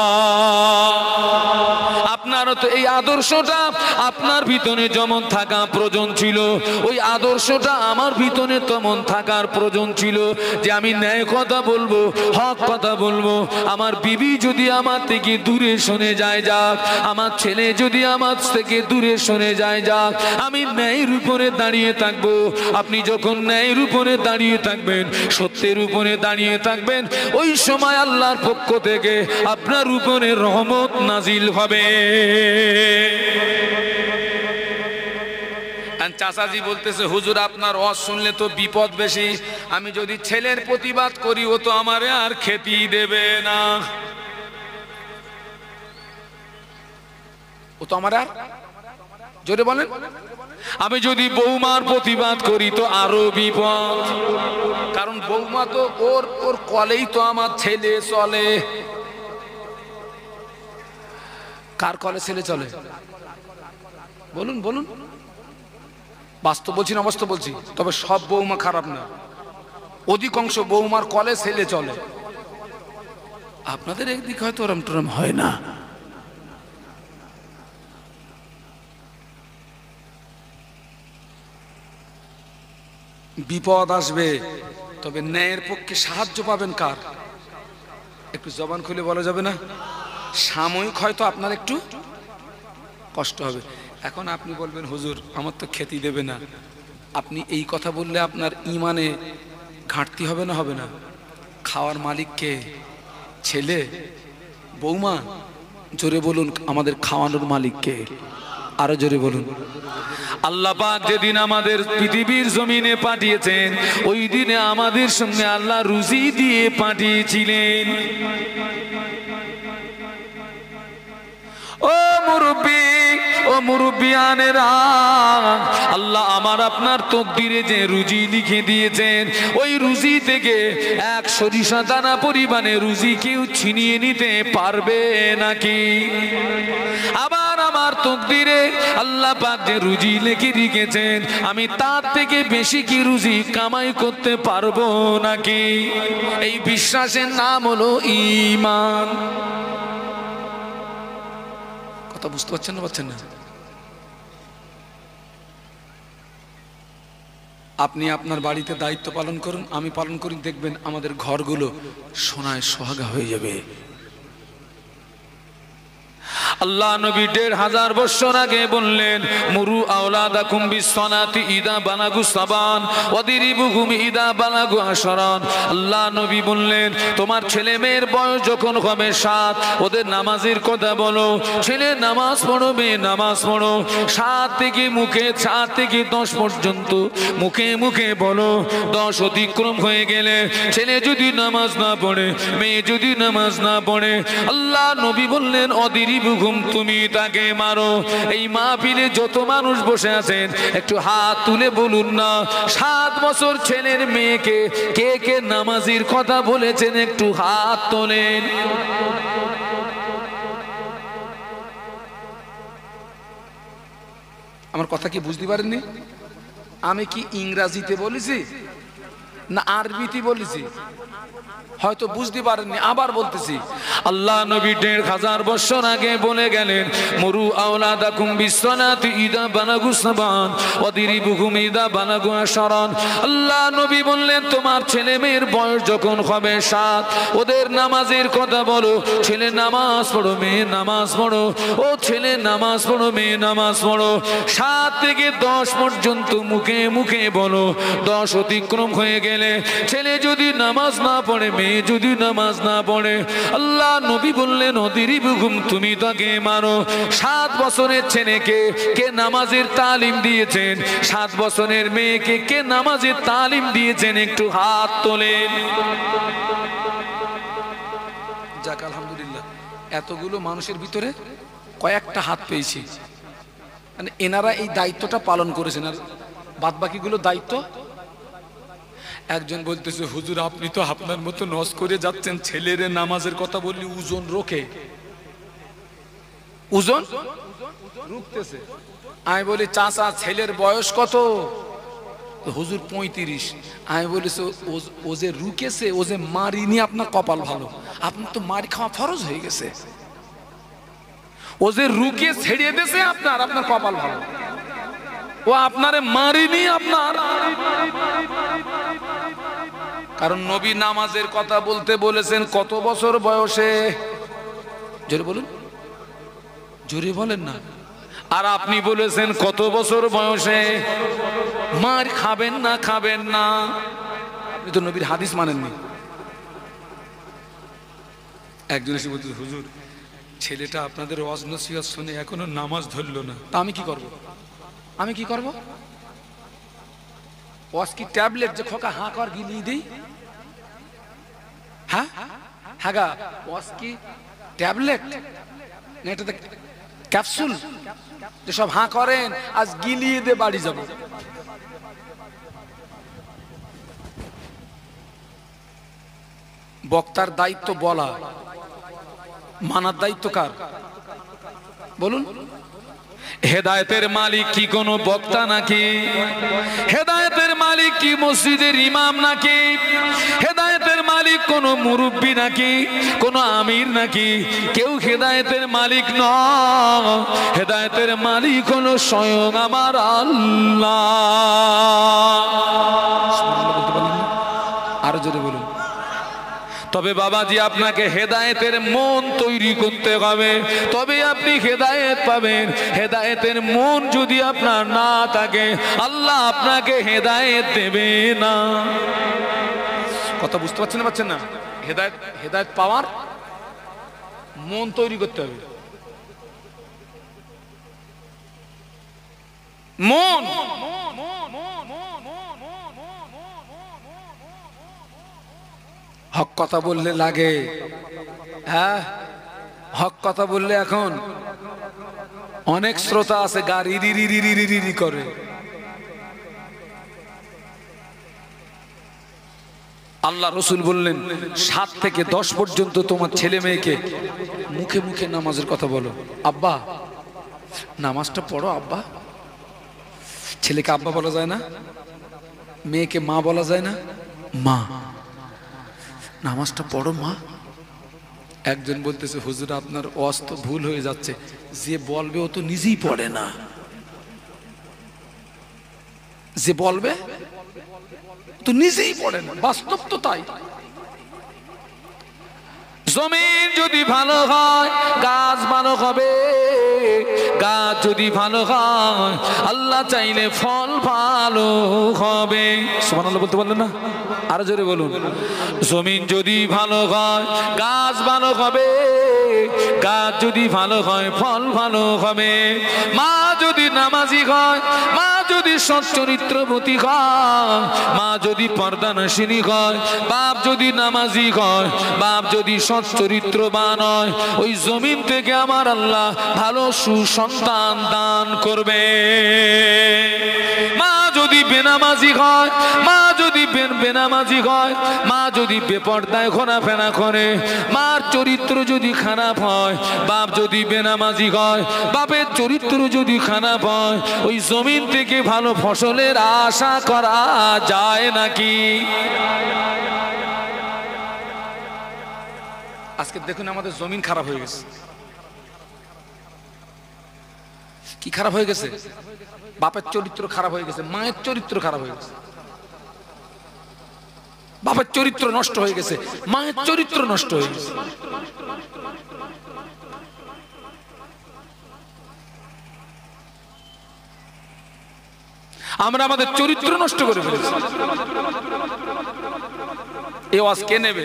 Speaker 1: আপনারও তো এই আদর্শটা আপনার ভিতরে যেমন থাকা প্রয়োজন ছিল, ওই আদর্শটা আমার ভিতরে তেমন থাকার প্রয়োজন ছিল, যে আমি ন্যায় কথা বলবো, হক কথা বলবো, আমার বিবি যদি আমার থেকে দূরে সরে যায় যাক, আমার ছেলে যদি আমার থেকে দূরে সরে যায় যাক, আমি ন্যায়ের উপরে দাঁড়িয়ে থাকবো। আপনি যখন ন্যায়ের উপরে দাঁড়িয়ে থাকবেন, সত্যের উপরে দাঁড়িয়ে থাকবেন, ওই সময় আল্লাহর পক্ষ থেকে আপনার উপরে রহমত নাজিল হবে। চাচাজি বলতেছে, হুজুর আপনার ওয়াজ শুনলে তো বিপদ বেশি, আমি যদি ছেলের প্রতিবাদ করি ও তো আমারে আর খেতেই দেবে না, ও তো আমার আর জোরে বলেন, আমি যদি বৌমার প্রতিবাদ করি তো আরো বিপদ, কারণ বৌমা তো ওর ওর কলেই তো আমার ছেলে চলে। কার কলে ছেলে চলে বলুন বলুন, বাস্তব বলছি না অবাস্তব বলছি? তবে সব বৌমা খারাপ না, অধিকাংশ বৌমার কলে ছেলে চলে।
Speaker 2: আপনাদের একদিকে হয়তো ওরম টরম হয় না। বিপদ আসবে, তবে ন্যায়ের পক্ষে সাহায্য পাবেন কার? একটু জবান খুলে বলা যাবে না? সাময়িক হয়তো আপনার একটু কষ্ট হবে। এখন আপনি বলবেন হুজুর আমার তো খেতে দেবে না, আপনি এই কথা বললে আপনার ইমানে ঘাটতি হবে না? হবে না? খাওয়ার মালিক কে? ছেলে, বৌমা? জোরে বলুন, আমাদের খাওয়ানোর মালিক কে? আরো জোরে বলুন।
Speaker 1: আল্লাহ পাক যেদিন আমাদের পৃথিবীর জমিনে পাঠিয়েছেন, ওই দিনে আমাদের সঙ্গে আল্লাহ রুজি দিয়ে পাঠিয়েছিলেন। ও মুরব্বি, ও মুরব্বিয়ানেরা, আল্লাহ আমার আপনার তকদিরে যে রুজি লিখে দিয়েছেন, ওই রুজি থেকে এক সরিষা দানা পরিমাণে রুজি কেউ ছিনিয়ে নিতে পারবে নাকি? আবার আমার তকদিরে আল্লাহ পাক যে রুজি লিখে রেখেছেন, আমি তার থেকে বেশি কি রুজি কামাই করতে পারবো নাকি? এই বিশ্বাসের নাম হলো ঈমান। কথা বুঝতে পারছেন না? পারছেন না? আপনি আপনার বাড়িতে দায়িত্ব পালন করুন, আমি পালন করি, দেখবেন আমাদের ঘরগুলো সোনায় সোহাগা হয়ে যাবে। আল্লাহ নবী দেড় হাজার বছর আগে বললেন, মুরু আওলাদাকুম বিসসালাতি ইদা বালাগু সাবান ওয়াদিরিবুহুম ইদা বালাগু আশরান। আল্লাহ নবী বললেন, তোমার ছেলে মেয়ের বয়স যখন হবে সাত, ওদের নামাজের কথা বলো। ছেলে নামাজ পড়ো, মেয়ে নামাজ পড়ো। সাত থেকে মুখে সাত থেকে দশ পর্যন্ত মুখে মুখে বলো। দশ অতিক্রম হয়ে গেলে ছেলে যদি নামাজ না পড়ে, মেয়ে যদি নামাজ না পড়ে, আল্লাহ নবী বললেন, অদিরিবুহুম, তুমি তাকে মারো। এই মাহফিলে যত মানুষ বসে আছেন একটু হাত তুলে বলুন না, সাত বছর ছেলের মেয়েকে কে কে নামাজির কথা বলেছেন? একটু হাত তোলেন।
Speaker 2: আমার কথা কি বুঝতে পারেননি? আমি কি ইংরাজিতে বলেছি না আরবিতে বলেছি? হয়তো বুঝতে পারেননি, আবার বলতেছি।
Speaker 1: আল্লাহ নবী দেড় হাজার বছর আগে বলে গেলেন, মুরু আওলাদাকুম বিসসালাতি ইদা বালাগু সাবান ওয়াদিরিবুহুম ইদা বালাগু আশরান। আল্লাহ নবী বললেন, তোমার ছেলে মেয়ের বয়স যখন হবে সাত, ওদের নামাজের কথা বলো। ছেলে নামাজ পড়ো, মেয়ে নামাজ পড়ো। ও ছেলে নামাজ পড়ো, মেয়ে নামাজ পড়ো। সাত থেকে দশ পর্যন্ত মুখে মুখে বলো। দশ অতিক্রম হয়ে গেলে ছেলে যদি নামাজ না পড়ে, মেয়ে যদি নামাজ না পড়ে, আল্লাহ নবী বললেন, অদিরিবুহুম, তুমি তাকে মারো। সাত বছরের ছেলেকে কে নামাজের তালিম দিয়েছেন? সাত বছরের মেয়েকে কে নামাজের তালিম দিয়েছেন? একটু হাত তোলেন।
Speaker 2: যাক, আলহামদুলিল্লাহ, এতগুলো মানুষের ভিতরে কয়েকটা হাত পেয়েছি, মানে এনারা এই দায়িত্বটা পালন করেছেন। আর বাদ বাকিগুলো দায়িত্ব একজন বলতেছে, হুজুর আপনি তো আপনার মতো নজ করে যাচ্ছেন, ছেলের নামাজের কথা বললি ওজন রোখে, ওজন রুখতেছে। আমি বলি, চাচা ছেলের বয়স কত? হুজুর পঁয়ত্রিশ। আমি বলেছি, ও যে রুকেছে, ও যে মারিনি, আপনার কপাল ভালো, আপনার তো মারি খাওয়া ফরজ হয়ে গেছে। ও যে রুকে ছেড়ে দিয়েছে আপনার, আপনার কপাল ভালো। ও আপনারে মারিনি আপনার। কারণ নবী নামাজের কথা বলতে বলেছেন কত বছর বয়সে? জোরে বলুন, জোরে বলেন না।
Speaker 1: আর আপনি বলেছেন কত বছর বয়সে?
Speaker 2: মার খাবেন না, খাবেন না। আপনি তো নবীর হাদিস মানেননি। একজন এসে বলতে, হুজুর ছেলেটা আপনাদের ওয়াজ নসিহত শুনে এখনো নামাজ ধরলো না, তা আমি কি করব? আমি কি করব? ওয়াজ কি ট্যাবলেট যে খোকা হাঁ কর গিলিয়ে দিই? হ্যাঁ হ্যাঁ গা, ওয়াজ কি ট্যাবলেট না এটা ক্যাপসুল যে সব হাঁ করেন আজ গিলিয়ে দে বাড়ি যাব? বক্তার দায়িত্ব বলা, মানার দায়িত্ব কার বলুন?
Speaker 1: হেদায়েতের মালিক কি কোনো বক্তা নাকি? হেদায়েতের মালিক কি মসজিদের ইমাম নাকি? হেদায়েতের মালিক কোনো মুরব্বী নাকি কোনো আমির নাকি, কেউ হেদায়েতের মালিক নয়। হেদায়েতের মালিক হলো স্বয়ং আমার আল্লাহ। আরো জোরে বলুন। তবে বাবাজি আপনাকে হেদায়েতের মন তৈরি করতে হবে, তবে আপনি হেদায়েত পাবেন। হেদায়েতের মন যদি আপনার না থাকে, আল্লাহ আপনাকে হেদায়েত দেবে না। কথা বুঝতে পারছেন না পাচ্ছেন না? হেদায়েত হেদায়েত পাওয়ার মন তৈরি করতে হবে। মন হক কথা বললে লাগে, হ্যাঁ হক কথা বললে এখন অনেক শ্রোতা আছে গা রিরি রিরি রিরি রিরি করে। আল্লাহ রসুল বললেন সাত থেকে দশ পর্যন্ত তোমার ছেলে মেয়েকে মুখে মুখে নামাজের কথা বলো। আব্বা নামাজটা পড়ো আব্বা। ছেলেকে আব্বা বলা যায় না, মেয়েকে মা বলা যায় না, মা নামাজটা পড়ো মা। একজন বলতেছে হুজুর আপনার ওয়াজ তো ভুল হয়ে যাচ্ছে, যে বলবে ও তো নিজেই পড়ে না। যে বলবে তো নিজেই পড়ে না, বাস্তব তো তাই। জমিন যদি ভালো হয় গাছ ভালো হবে, গাছ যদি ভালো হয় আল্লাহ চাইলে ফল ভালো হবে। সুবহানাল্লাহ বলতে পারলেন না? আরো জোরে বলুন। জমিন যদি ভালো হয় গাছ ভালো হবে, গাছ যদি ভালো হয় ফল ভালো হবে। মা যদি নামাজি হয়, মা যদি সচ্চরিত্রবতী হয়, মা যদি পর্দানশিনী হয়, বাপ যদি নামাজি হয়, বাপ যদি সচ্চরিত্রবান হয়, ওই জমিন থেকে আমার আল্লাহ ভালো সুসন্তান দান করবে। মা যদি বেনামাজি হয়, মা যদি বেনামাজি হয়, মা যদি বেপর্দায় ঘোরাফেরা করে, মার চরিত্র যদি খারাপ হয়, বাপ যদি বেনামাজি হয়, বাপের চরিত্র যদি খারাপ হয়, ওই জমিন থেকে ভালো ফসলের আশা করা যায় নাকি? আজকে দেখুন আমাদের জমিন খারাপ হয়ে গেছে। কি খারাপ হয়ে গেছে? বাপের চরিত্র খারাপ হয়ে গেছে, মায়ের চরিত্র খারাপ হয়ে গেছে। বাপের চরিত্র নষ্ট হয়ে গেছে, মায়ের চরিত্র নষ্ট হয়ে গেছে। আমরা আমাদের চরিত্র নষ্ট করে ফেলেছি। এ ওয়াজ কে নেবে?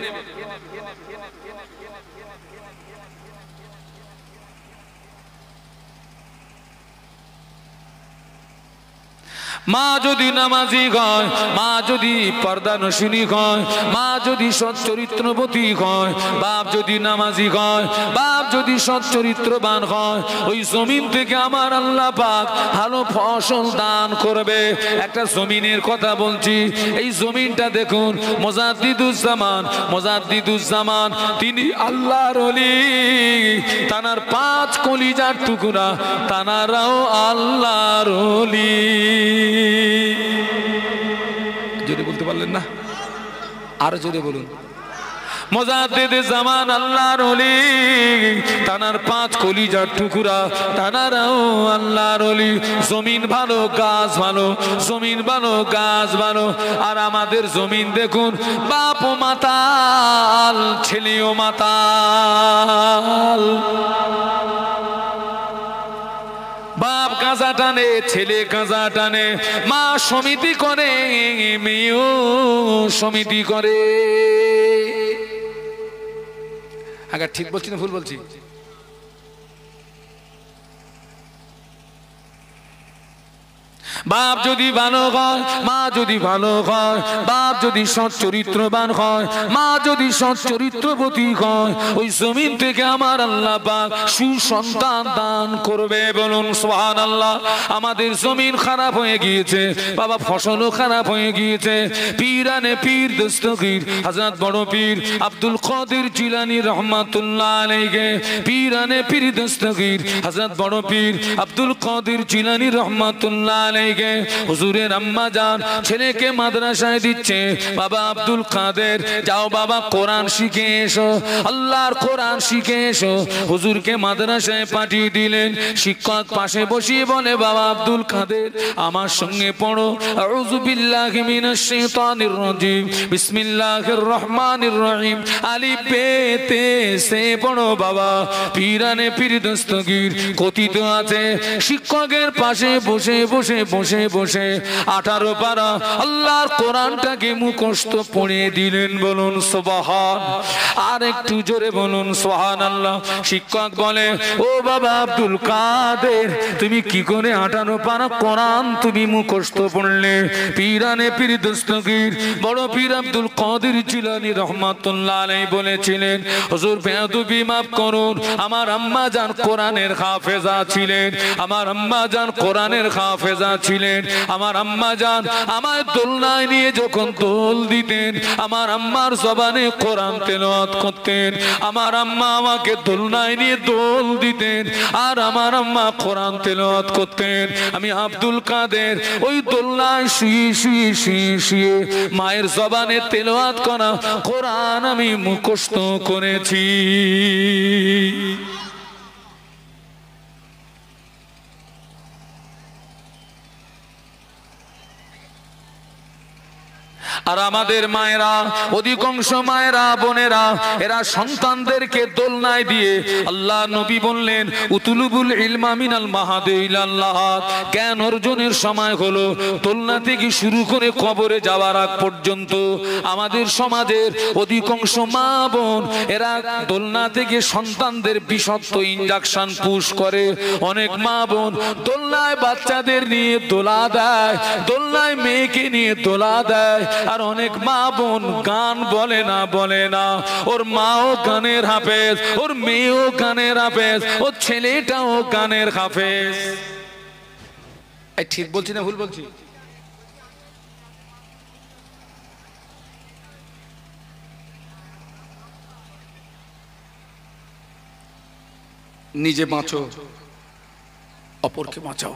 Speaker 1: মা যদি নামাজি হয়, মা যদি পর্দানশিনী হয়, মা যদি সচ্চরিত্রবতী হয়, বাপ যদি নামাজি হয়, বাপ যদি সচ্চরিত্রবান হয়, ওই জমিন থেকে আমার আল্লাহ পাক ভালো ফসল দান করবে। একটা জমিনের কথা বলছি, এই জমিনটা দেখুন মুজাদ্দিদুজ্জামান, মুজাদ্দিদুজ্জামান তিনি আল্লাহর ওলি, তানার পাঁচ কলিজার টুকরা, তানারাও আল্লাহর ওলি। জোরে বলতে পারলেন না? আরো জোরে বলুন। মুজাদ্দিদ জামান আল্লাহর ওলি, তানার পাঁচ কলিজার টুকরা, তানারাও আল্লাহর ওলি। জমিন ভালো গাছ ভালো, জমিন ভালো গাছ ভালো। আর আমাদের জমিন দেখুন বাপ মাতাল, ছেলেও মাতাল। বাপ গাঁজা টানে, ছেলে গাঁজা টানে, মা সমিতি করে, মেয়েও সমিতি করে। আগে ঠিক বলছি না ভুল বলছি? বাপ যদি ভালো হয়, মা যদি ভালো হয়, বাপ যদি সচ্চরিত্রবান হয়, মা যদি সচ্চরিত্রবতী হয়, ওই জমিন থেকে আমার আল্লাহ পাক সুসন্তান দান করবে। বলুন সুবহানাল্লাহ। আমাদের জমিন খারাপ হয়ে গিয়েছে বাবা, ফসলও খারাপ হয়ে গিয়েছে। পীরানে পীর দস্তগীর হযরত বড় পীর আব্দুল কাদের জিলানী রহমাতুল্লাহ আলাইহি, পীরানে পীর দস্তগীর হযরত বড় পীর আব্দুল কাদের জিলানী রহমাতুল্লাহ আলাইহি আলাইহি হুজুরের আম্মা জান ছেলেকে মাদ্রাসায় দিচ্ছে, বাবা আব্দুল কাদের যাও বাবা কোরআন শিখে এসো, আল্লাহর কোরআন শিখে এসো। হুজুরকে মাদ্রাসায় পাঠিয়ে দিলেন। শিক্ষক পাশে বসিয়ে বলে, বাবা আব্দুল কাদের আমার সঙ্গে পড়ো, আউযু বিল্লাহি মিনাশ শাইতানির রাজিম, বিসমিল্লাহির রহমানির রহিম, আলিফ বে তে সে পড়ো বাবা। পীরানে পীর দস্তগীর কথিত আছে, শিক্ষকের পাশে বসে বসে বসে বসে আঠারো পারা আল্লাহর কোরআনটাকে মুখস্থ পড়ে দিলেন। বলুন সুবহান। আর একটু জোরে বলুন সুবহানাল্লাহ। শিক্ষক বলে, ও বাবা আব্দুল কাদের তুমি কি করে আঠারো পারা কোরআন তুমি মুখস্থ পড়লে? পীরানে পীর দস্তগীর বড় পীর আব্দুল কাদের জিলানী রহমাতুল্লাহ আলাইহি বলেছিলেন, হুজুর বেয়াদবি মাফ করুন, আমার আম্মা জান কোরআনের হাফেজা ছিলেন, আমার আম্মা জান কোরআনের হাফেজা ছিলেন। আমার আম্মা জান আমায় দোলনায় নিয়ে যখন দোল দিতেন, আমার আম্মার জবানে কোরআন তেলাওয়াত করতেন, আমার আম্মা আমাকে দোলনায় নিয়ে দোল দিতেন আর আমার আম্মা কোরআন তেলাওয়াত করতেন। আমি আব্দুল কাদের ওই দোলনায় শুয়ে শুয়ে শুয়ে শুয়ে মায়ের জবানে তেলাওয়াত করা কোরআন আমি মুখস্থ করেছি। আর আমাদের মায়েরা, অধিকাংশ মায়েরা বোনেরা, এরা সন্তানদেরকে দোলনায় দিয়ে, আল্লাহ নবী বললেন উতুলুবুল ইলমা মিনাল মাহাদি ইলাল্লাহ, জ্ঞান অর্জনের সময় হলো। দোলনা থেকে শুরু করে কবরে যাওয়ার আগ পর্যন্ত আমাদের সমাজের অধিকাংশ মা বোন এরা দোলনা থেকে সন্তানদের বিষাক্ত ইনজেকশন পুশ করে। অনেক মা বোন দোলনায় বাচ্চাদের নিয়ে দোলা দেয়, দোলনায় মেয়েকে নিয়ে দোলা দেয়। আর অনেক মা বোন গান বলে না বলে না, ওর মাও গানের হাফেজ, ওর মেয়েও গানের হাফেজ, ওর ছেলেটাও গানের হাফেজ। এই ঠিক বলছি না ভুল বলছি? নিজে বাঁচো, অপরকে বাঁচাও।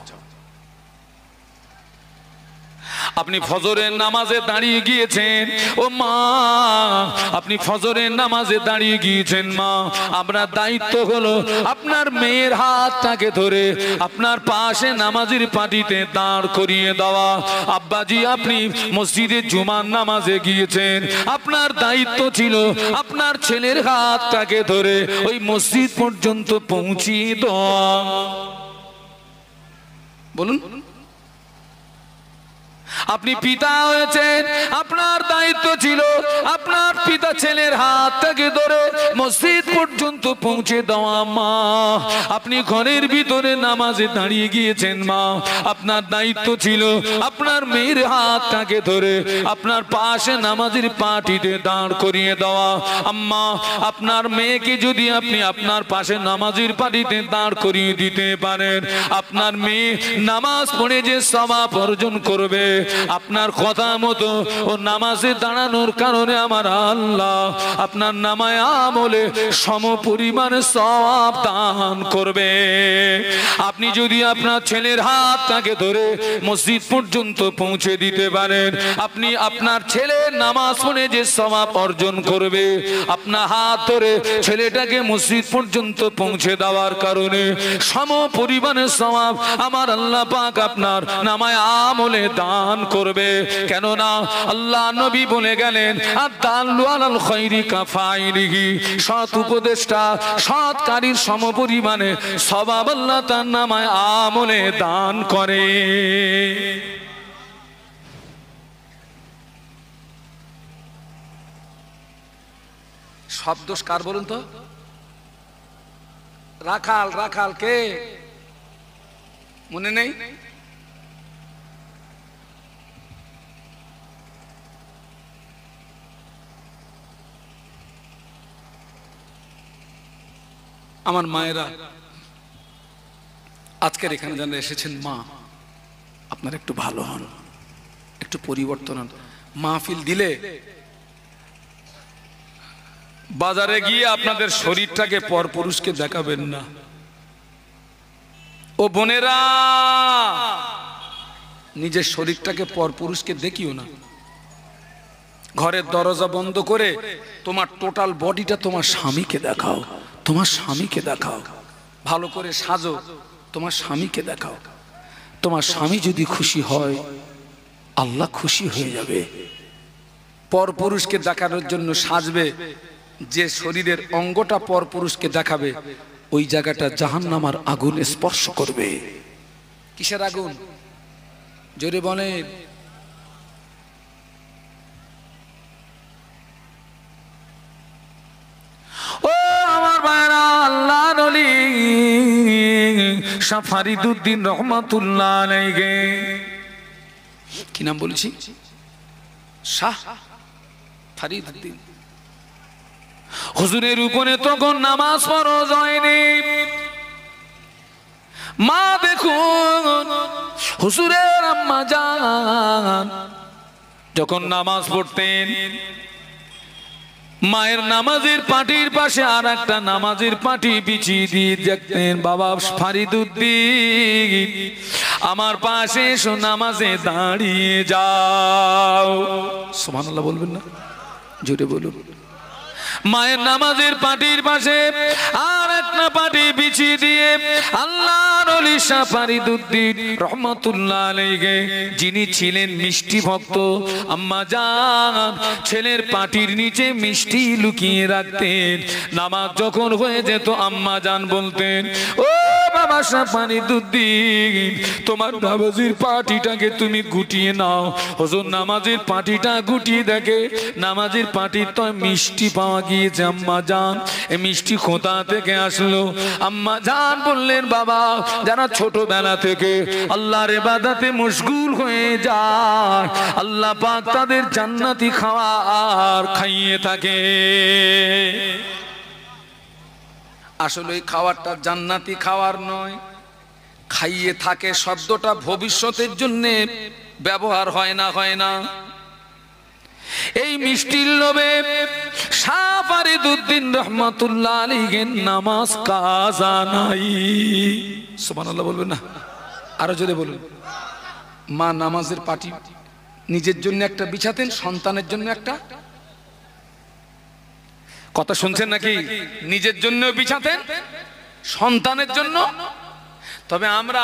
Speaker 1: আপনি ফজরের নামাজে দাঁড়িয়ে গিয়েছেন, ও মা আপনি ফজরের নামাজে দাঁড়িয়ে গিয়েছেন মা, আপনার দায়িত্ব হলো আপনার মেয়ের হাতটাকে ধরে আপনার পাশে নামাজের পাটিতে দাঁড় করিয়ে দেওয়া। আব্বাজি আপনি মসজিদে জুমার নামাজে গিয়েছেন, আপনার দায়িত্ব ছিল আপনার ছেলের হাতটাকে ধরে ওই মসজিদ পর্যন্ত পৌঁছিয়ে দেওয়া। বলুন, আপনি পিতা হয়েছেন, আপনার দায়িত্ব ছিল আপনার পিতা ছেলের হাতটাকে ধরে মসজিদ পর্যন্ত পৌঁছে দেওয়া। মা আপনি ঘরের ভিতরে নামাজে দাঁড়িয়ে গিয়েছেন, মা আপনার দায়িত্ব ছিল আপনার মেয়ের হাতটাকে ধরে আপনার পাশে নামাজের পাটিতে দাঁড় করিয়ে দেওয়া। আম্মা আপনার মেয়েকে যদি আপনি আপনার পাশে নামাজের পাটিতে দাঁড় করিয়ে দিতে পারেন, আপনার মেয়ে নামাজ পড়ে যে সওয়াব অর্জন করবে, আপনার কথা মতো ও নামাজে দাঁড়ানোর কারণে আমার আল্লাহ আপনার নামায় আমলে সম পরিমাণে সওয়াব দান করবে। আপনি যদি আপনার ছেলের হাতটাকে ধরে মসজিদ পর্যন্ত পৌঁছে দিতে পারেন, আপনি আপনার ছেলের নামাজ পড়ে যে সওয়াব অর্জন করবে, আপনার হাত ধরে ছেলেটাকে মসজিদ পর্যন্ত পৌঁছে দেওয়ার কারণে সম পরিমাণে সওয়াব আমার আল্লাহ পাক আপনার নামায় আমলে দান করবে। কেননা আল্লাহ নবী বলে গেলেন, আদ-দাল্লু আলাল খায়রি কাফাইলিহি, সৎ উপদেষ্টা সৎকারীর সমপরিমাণে সওয়াব আল্লাহ তার নামায় আমলে দান করে। সব দোষ কার বলুন তো? রাখাল, রাখাল কে মনে নেই? আমার মায়েরা আজকের এখানে যারা এসেছেন, মা আপনারা একটু ভালো হন, একটু পরিবর্তন হন। মাহফিল দিলে বাজারে গিয়ে আপনাদের শরীরটাকে পরপুরুষকে দেখাবেন না। ও বোনেরা
Speaker 2: নিজের শরীরটাকে পরপুরুষকে দেখিও না। ঘরের দরজা বন্ধ করে তোমার টোটাল বডিটা তোমার স্বামীকে দেখাও, তোমার স্বামীকে দেখাও। ভালো করে সাজো, তোমার স্বামীকে দেখাও। তোমার স্বামী যদি খুশি হয়, আল্লাহ খুশি হয়ে যাবে। পরপুরুষকে দেখানোর জন্য সাজবে, যে শরীরের অঙ্গটা পরপুরুষকে দেখাবে ওই জায়গাটা জাহান্নামের আগুন স্পর্শ করবে। কিসের আগুন? জোরে বলেন। ও আমার ভাইরা, আল্লাহর ওলি শাহ ফরিদউদ্দিন রহমাতুল্লাহ আলাইহি, কি নাম বলেছি? শাহ ফরিদউদ্দিন। হুজুরের উপরে তখন নামাজ ফরজ হয়নি। মা দেখুন, হুজুরের আম্মা জান যখন নামাজ পড়তেন, মায়ের নামাজের পাটির পাশে আর একটা নামাজের পাটি বিছিয়ে দিয়ে দেখতেন, বাবা ফরিদউদ্দিন আমার পাশে এসো, নামাজে দাঁড়িয়ে যাও। সুবহানাল্লাহ বলবেন না? জোরে বলুন। মায়ের নামাজের পাটির পাশে আর একটা পাটি বিছিয়ে দিয়ে আল্লাহর ওলি শাহ ফরিদউদ্দিন রহমাতুল্লাহ আলাইহি, যিনি ছিলেন মিষ্টি ভক্ত, আম্মা জান ছেলের পাটির নিচে মিষ্টি লুকিয়ে রাখতেন। নামাজ যখন হয়ে যেত আম্মা জান বলতেন, ও বাবা শাহ ফরিদউদ্দিন তোমার নামাজের পাটিটাকে তুমি গুটিয়ে নাও। হুজুর নামাজের পাটিটা গুটিয়ে দেখে নামাজের পাটির তো মিষ্টি পাওয়া গিয়েছে। আম্মা জান এই মিষ্টি কোথা থেকে আসলো? আম্মা জান বললেন, বাবা যারা ছোটবেলা থেকে আল্লাহর ইবাদতে মশগুল হয়ে যায়, আল্লাহ পাক তাদের জান্নাতি খাবার খাইয়ে থাকে। আসলে এই খাবারটা জান্নাতি খাবার নয়, খাইয়ে থাকে শব্দটা ভবিষ্যতের জন্য ব্যবহার হয় না, হয় না। এই মিষ্টির লোভে শাহ ফরিদউদ্দিন রহমাতুল্লাহ আলাইহি নামাজ কাজা নাই। সুবহানাল্লাহ বলবেন না? আরো জোরে বলুন। মা নামাজের পাটি নিজের জন্য একটা বিছাতেন, সন্তানের জন্য একটা। কথা শুনছেন নাকি? নিজের জন্য বিছাতেন, সন্তানের জন্য। তবে আমরা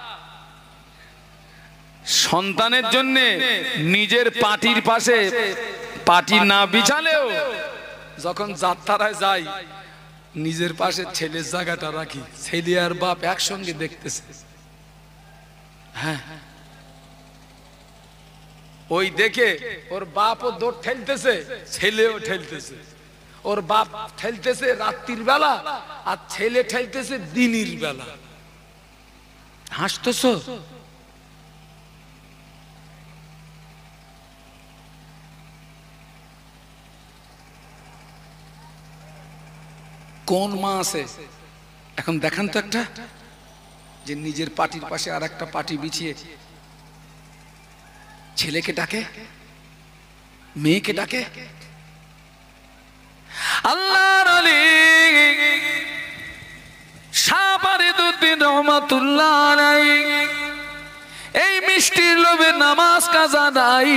Speaker 2: সন্তানের জন্য নিজের পাটির পাশে পাটি না বিছালেও যখন যাত্রায় যাই নিজের পাশে ছেলের জায়গাটা রাখি। ছেলে আর বাপ একসঙ্গে দেখতেছে, হ্যাঁ ওই দেখে ওর বাপও দৌড় ঠেলতেছে, ছেলেও ঠেলতেছে। ওর বাপ ঠেলতেছে রাত্রির বেলা আর ছেলে ঠেলতেছে দিনের বেলা। হাসতেছ? কোন মা আছে এখন দেখান তো একটা, যে নিজের পাটির পাশে আর একটা পাটি বিছিয়ে ছেলেকে ডাকে, মেয়েকে ডাকে। আল্লাহর ওলি শাহ ফরিদউদ্দিন রহমাতুল্লাহ আলাইহি এই মিষ্টির লোভে নামাজ কাজা নাই।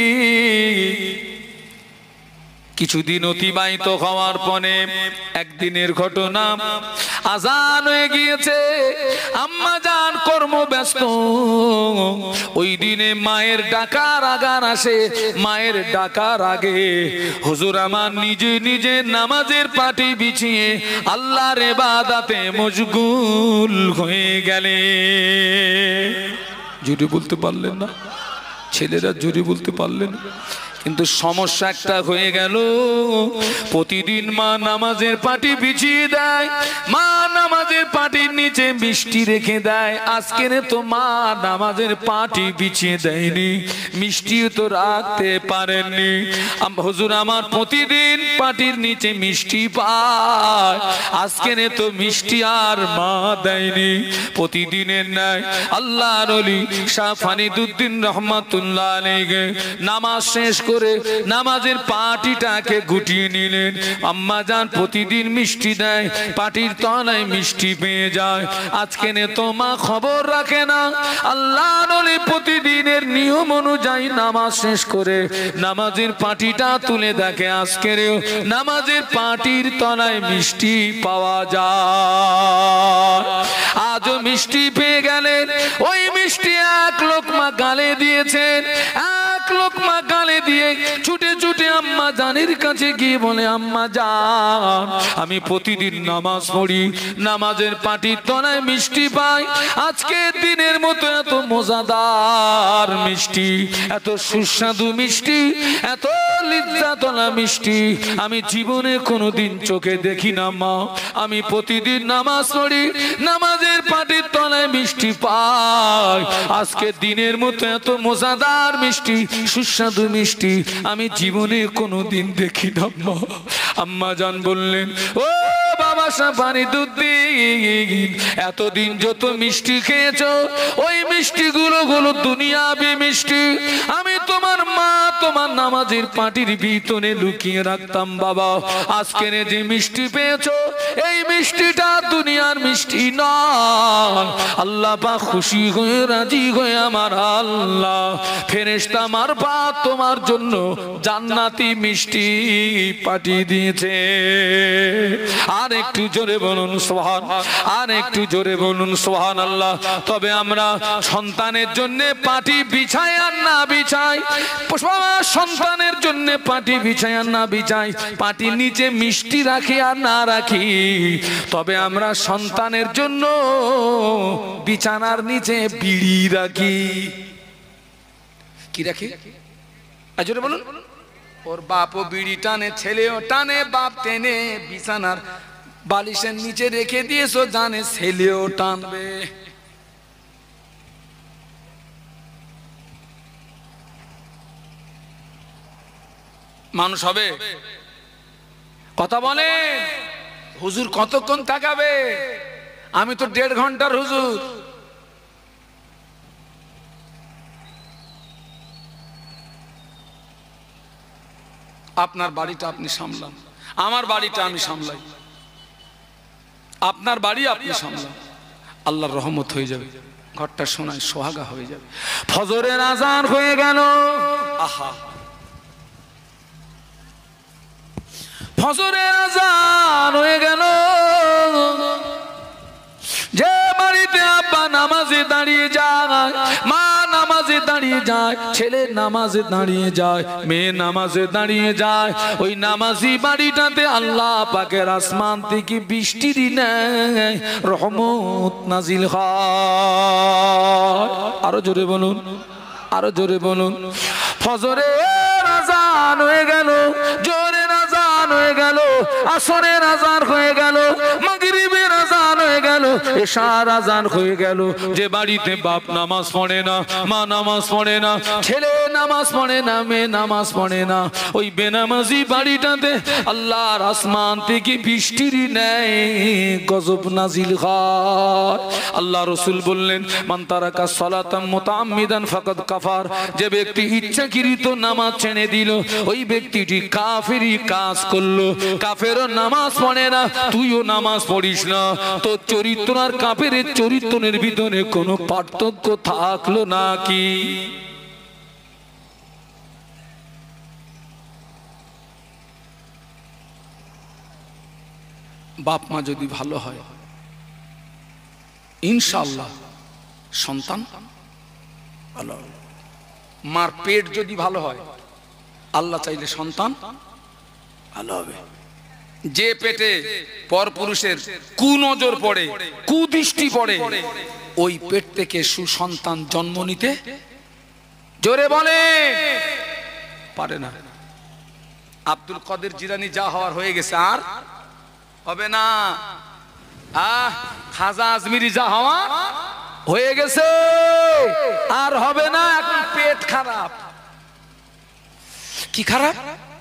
Speaker 2: কিছুদিন অতিবাহিত হওয়ার পরে একদিনের ঘটনা, আজান হয়ে গিয়েছে, আম্মা জান কর্মব্যস্ত। ওই দিনে মায়ের ডাকার আগান আসে, মায়ের ডাকার আগে হুজুর আমার নিজে নিজে নামাজের পাটি বিছিয়ে আল্লাহর ইবাদতে মশগুল হয়ে গেলে। জোরে বলতে পারলেন না? ছেলেরা জোরে বলতে পারলেন? কিন্তু সমস্যা একটা হয়ে গেল, প্রতিদিন মা নামাজের পাটি বিছিয়ে দেয়, মা নামাজের পাটির নিচে মিষ্টি রেখে দেয়। আজকের তো মা নামাজের পাটি বিছিয়ে দেয়নি, মিষ্টিও তো রাখতে পারেননি। হুজুর আমার প্রতিদিন পাটির নিচে মিষ্টি পায়, আজকের তো মিষ্টি আর মা দেয়নি। প্রতিদিনের ন্যায় আল্লাহর ওলি শাহ ফরিদউদ্দিন রহমাতুল্লাহ আলাইহি নামাজ শেষ করে
Speaker 1: করে নামাজের পাটিটাকে গুটিয়ে নিলেন। আম্মা জান প্রতিদিন মিষ্টি দেয়, পাটির তলায় মিষ্টি পেয়ে যায়। আজকে নে তো মা খবর রাখে না। আল্লাহ নবী প্রতিদিনের নিয়ম অনুযায়ী নামাজ শেষ করে নামাজের পাটিটা তুলে দেখে আজকেরও নামাজের পাটির তলায় মিষ্টি পাওয়া যায়। আজও মিষ্টি পেয়ে গেলেন, ওই মিষ্টি এক লোকমা গালে দিয়েছেন। এক লোকমা গালে দিয়ে ছুটে ছুটে আম্মা জানের কাছে গিয়ে বলে, আম্মা জান আমি প্রতিদিন নামাজ পড়ি, নামাজের পাটির তলায় মিষ্টি পাই। আজকে দিনের মতো এত মজাদার মিষ্টি, এত সুস্বাদু মিষ্টি, এত লিজ্জাতলা মিষ্টি আমি জীবনে কোনোদিন চোখে দেখি না মা। আমি প্রতিদিন নামাজ পড়ি, নামাজের পাটির তলায় মিষ্টি পাই। আজকে দিনের মতো এত মজাদার মিষ্টি, সুস্বাদু মিষ্টি আমি জীবনে কোনোদিন দেখি না মা। আম্মা জান বললেন, ও বাবা শাবানিদুদ্দিন, এতদিন যত মিষ্টি খেয়েছো ওই মিষ্টি গুলো গুলো দুনিয়াবি মিষ্টি। আমি তোমার মা তোমার নামাজের পাটির ভিতরে লুকিয়ে রাখতাম বাবা। আজকে যে মিষ্টি পেয়েছো এই মিষ্টিটা দুনিয়ার মিষ্টি নয়। আল্লাহ পাক খুশি হয়ে রাজি হয়ে আমার আল্লাহ ফেরেশতা মারফত তোমার জন্য জান্নাতি মিষ্টি পাঠিয়ে দিয়েছে। আর একটু জোরে বলুন সুবহান, আর একটু জোরে বলুন সুবহানাল্লাহ। তবে আমরা সন্তানের জন্য পাটি বিছাই আর না বিছাই, সন্তানের জন্য পাটি বিছাই আর না বিছাই, পাটির নিচে মিষ্টি রাখি আর না রাখি, তবে আমরা সন্তানের জন্য বিছানার নিচে বিড়ি রাখি। কি রাখি? আজরে বলুন। ওর বাপও বিড়ি টানে, ছেলেও টানে, বাপ টেনে বিছানার বালিশের নিচে রেখে দিয়েছো, জানে ছেলেও টানবে। মানুষ হবে? কথা বলে হুজুর কতক্ষণ তাকাবে? আমি তো দেড় ঘন্টার হুজুর। আপনার বাড়িটা আপনি সামলান, আমার বাড়িটা আমি সামলাই, আপনার বাড়ি আপনি সামলান, আল্লাহর রহমত হয়ে যাবে, ঘরটা সোনায় সোহাগা হয়ে যাবে। ফজরের আজান হয়ে গেল, আহা ফজরের আজান হয়ে গেল। যে বাড়িতে আব্বা নামাজে দাঁড়িয়ে যায়, মা নামাজে দাঁড়িয়ে যায়, ছেলে নামাজে দাঁড়িয়ে যায়, মেয়ে নামাজে দাঁড়িয়ে যায়, ওই নামাজি বাড়িটাতে আল্লাহ পাকের আসমান থেকে বৃষ্টির নেয় রহমত নাজিল হয়। আরো জোরে বলুন, আরো জোরে বলুন। ফজরের আজান হয়ে গেল, জোরের আজান হয়ে গেল, আসরের আজান হয়ে গেল, মাগরিবের আজান হয়ে গেল, এশার আজান হয়ে গেল। যে বাড়িতে বাপ নামাজ পড়ে না, মা নামাজ পড়ে না, ছেলে নামাজ পড়ে না, মেয়ে নামাজ পড়ে না, ওই বেনামাজি বাড়িটাতে আল্লাহর আসমান থেকে বৃষ্টির নেয় গজব নাজিল হয়। আল্লাহ রাসূল বললেন, মান তারাকা সালাতাম মুতাআম্মিদান ফাকাদ কাফার। যে ব্যক্তি ইচ্ছাকৃত নামাজ ছেড়ে দিল ওই ব্যক্তিটি কাফেরি কাজ করলো। কাফেরও নামাজ পড়ে না, তুইও নামাজ পড়িস না, তোর চরিত্র আর কাফেরের চরিত্রের ভিতরে কোনো পার্থক্য থাকলো নাকি? বাপ মা যদি ভালো হয় ইনশাআল্লাহ সন্তান ভালো হবে। মার পেট যদি ভালো হয় আল্লাহ চাইলে সন্তান ভালো হবে। যে পেটে পরপুরুষের কুনজর পড়ে, কুদৃষ্টি পড়ে, ওই পেট থেকে সুসন্তান জন্ম নিতে জোরে বলে পারে না। আব্দুল কাদের জিলানী যা হওয়ার হয়ে গেছে আর হবে না। আহ খাজা আজমিরি যা হওয়া হয়ে গেছে আর হবে না। এখন পেট খারাপ। কি খারাপ?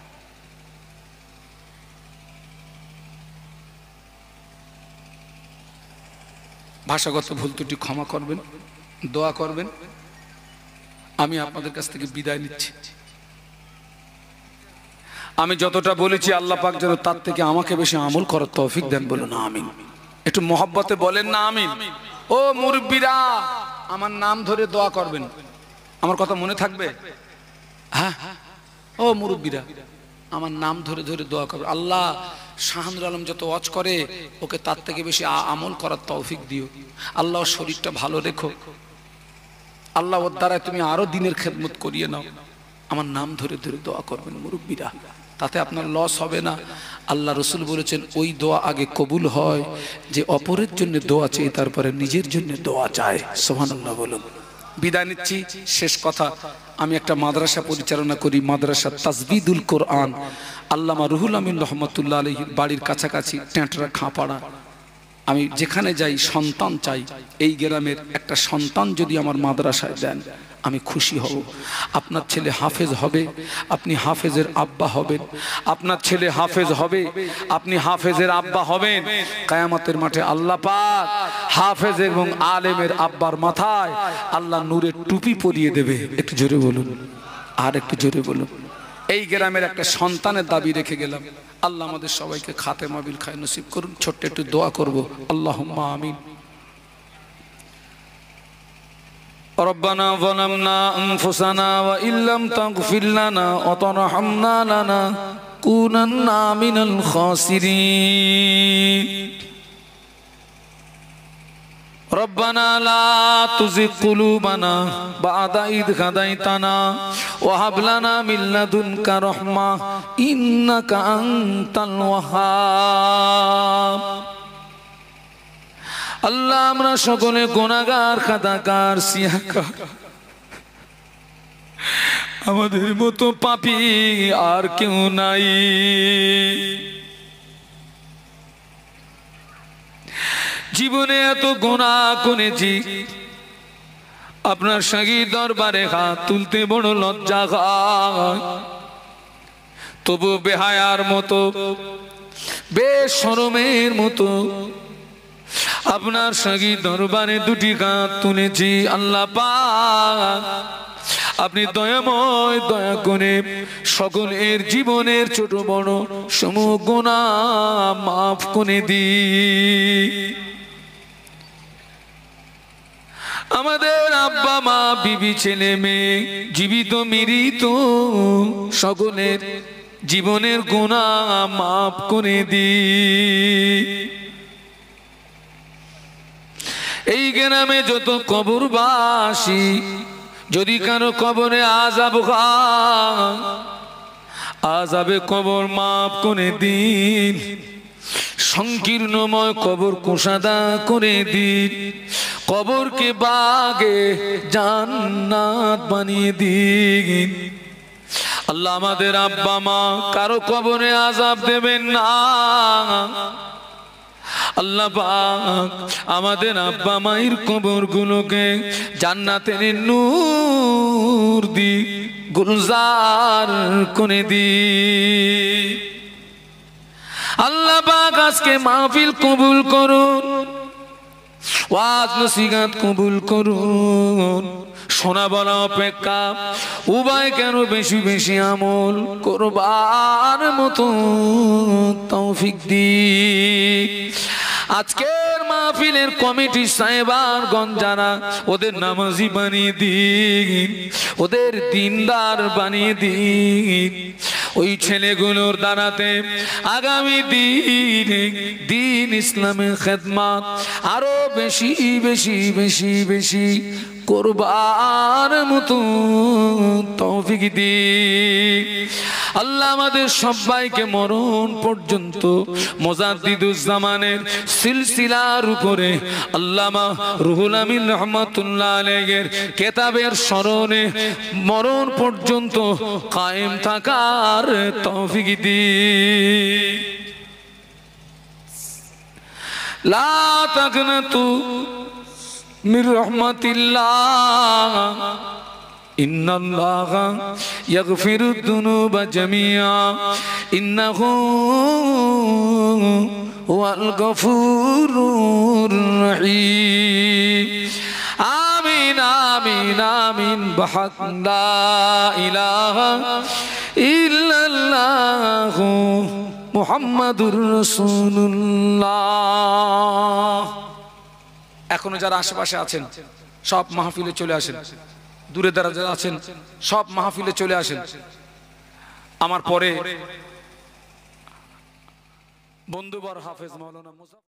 Speaker 1: ভাষাগত ভুল ত্রুটি ক্ষমা করবেন, দোয়া করবেন। আমি আপনাদের কাছ থেকে বিদায় নিচ্ছি।
Speaker 2: আমি যতটা বলেছি আল্লাহ পাক যেন তার থেকে আমাকে বেশি আমল করার তৌফিক দেন, বলুন আমিন। একটু মহব্বতে বলেন না আমিন। ও মুরব্বীরা, আমার নাম ধরে দোয়া করবেন, আমার কথা মনে থাকবে? হ্যাঁ, ও মুরব্বীরা, আমার নাম ধরে ধরে দোয়া করবে, আল্লাহ শাহানুর আলম যত ওয়াজ করে ওকে তার থেকে বেশি আমল করার তৌফিক দিও, আল্লাহ ওর শরীরটা ভালো রেখো, আল্লাহ ওর দ্বারা তুমি আরো দিনের খেদমত করিয়ে নাও। আমার নাম ধরে ধরে দোয়া করবেন মুরব্বীরা, তাতে আপনার লস হবে না। আল্লাহ রসুল বলেছেন ওই দোয়া আগে কবুল হয় যে অপরের জন্য দোয়া চেয়ে তারপরে নিজের জন্য দোয়া চায়। সুবহানাল্লাহ বলুন। বিদায় নিচ্ছি। শেষ কথা, আমি একটা মাদ্রাসা পরিচালনা করি, মাদ্রাসা তাজবিদুল কোরআন, আল্লামা রুহুল আমিন রহমতুল্লাহ আলাইহির বাড়ির কাছাকাছি টেঁটরা খাঁপাড়া। আমি যেখানে যাই সন্তান চাই, এই গ্রামের একটা সন্তান যদি আমার মাদ্রাসায় দেন আমি খুশি হব। আপনার ছেলে হাফেজ হবে, আপনি হাফেজের আব্বা হবেন। আপনার ছেলে হাফেজ হবে, আপনি হাফেজের আব্বা হবেন। কিয়ামতের মাঠে আল্লাহ পাক হাফেজ এবং আলেমের আব্বার মাথায় আল্লাহ নূরের টুপি পরিয়ে দেবে। একটু জোরে বলুন, আর একটু জোরে বলুন। এই গ্রামের একটা সন্তানের দাবি রেখে গেলাম। আল্লাহ আমাদের সবাইকে খাতেমা বিল খায়র নসিব করুন। ছোট্ট একটু দোয়া করব, আল্লাহুম্মা আমিন। ربنا ظلمنا أنفسنا وإن لم تغفر لنا وترحمنا لنكونن من الخاسرين ربنا لا تزغ قلوبنا بعد إذ هديتنا وهب لنا من لدنك رحمة إنك أنت الوهاب। আল্লাহ আমরা সকলে গুনাহগার, খাতাকার, সিয়াকার, আমাদের মতো পাপী আর কেউ নাই। জীবনে এত গুনাহ করেছি, আপনার শাহী দরবারে হাত তুলতে বড় লজ্জা হয়, তবু বেহায়ার মতো, বেশরমের মতো আপনার শাহী দরবারে দুটি হাত তুলেছি। আল্লাহ পাক আপনি দয়াময়, দয়া করে সকলের জীবনের ছোট বড় সমূহ গুনাহ মাফ করে দিন। আমাদের আব্বা মা, বিবি, ছেলে মেয়ে, জীবিত মৃত সকলের জীবনের গুনাহ মাফ করে দিন। এই গ্রামে যত কবরবাসী, যদি কারো কবরে আযাব হয়, আযাবে কবর মাফ করে দিন। সংকীর্ণময় কবর কোষাদা করে দিন। কবরকে বাগে জান্নাত বানিয়ে দিন। আল্লাহ আমাদের আব্বা মা কারো কবরে আযাব দেবেন না। আল্লাহ পাক আমাদের আব্বা মায়ের কবরগুলোকে জান্নাতের নূর দি গুলজার করে দি। আল্লাহ পাক আজকে মাহফিল কবুল করুন, ওয়াজ নসিহত কবুল করুন। শোনা বলা অপেক্ষা উভয় কেন বেশি বেশি আমল করবার মতো তৌফিক দি। আজকের মাহফিলের কমিটি সাহেবানগণ যারা, ওদের নামাজি বানিয়ে দিন, ওদের দিনদার বানিয়ে দিন। ওই ছেলেগুলোর দ্বারাতে আগামী দিনে দিন ইসলামের খেদমত আরো বেশি বেশি বেশি বেশি করবার মতো তৌফিক দিন। আল্লাহ আমাদের সবাইকে মরণ পর্যন্ত মুজাদ্দিদুজ্জামানের সিলসিলার উপরে আল্লামা রুহুল আমিন রহমাতুল্লাহ আলাইহির কিতাবের স্মরণে মরণ পর্যন্ত কায়েম থাকার তৌফিক দিন। লা তাকনাতু মির রাহমাতিল্লাহ ইন্নাল্লাহা ইয়াগফিরুদ দুনুবা জামিআ ইন্নাহু হুয়াল গফুরুর রহিম। আমিন আমিন আমিন। বিহাক লা ইলাহা
Speaker 1: ইল্লাল্লাহু মুহাম্মাদুর রাসূলুল্লাহ।
Speaker 2: এখনো যারা আশেপাশে আছেন সব মাহফিলে চলে আসেন, দূরে দাঁড়া যারা আছেন সব মাহফিলে চলে আসেন। আমার পরে
Speaker 1: বন্ধুবর হাফেজ মাওলানা মুজা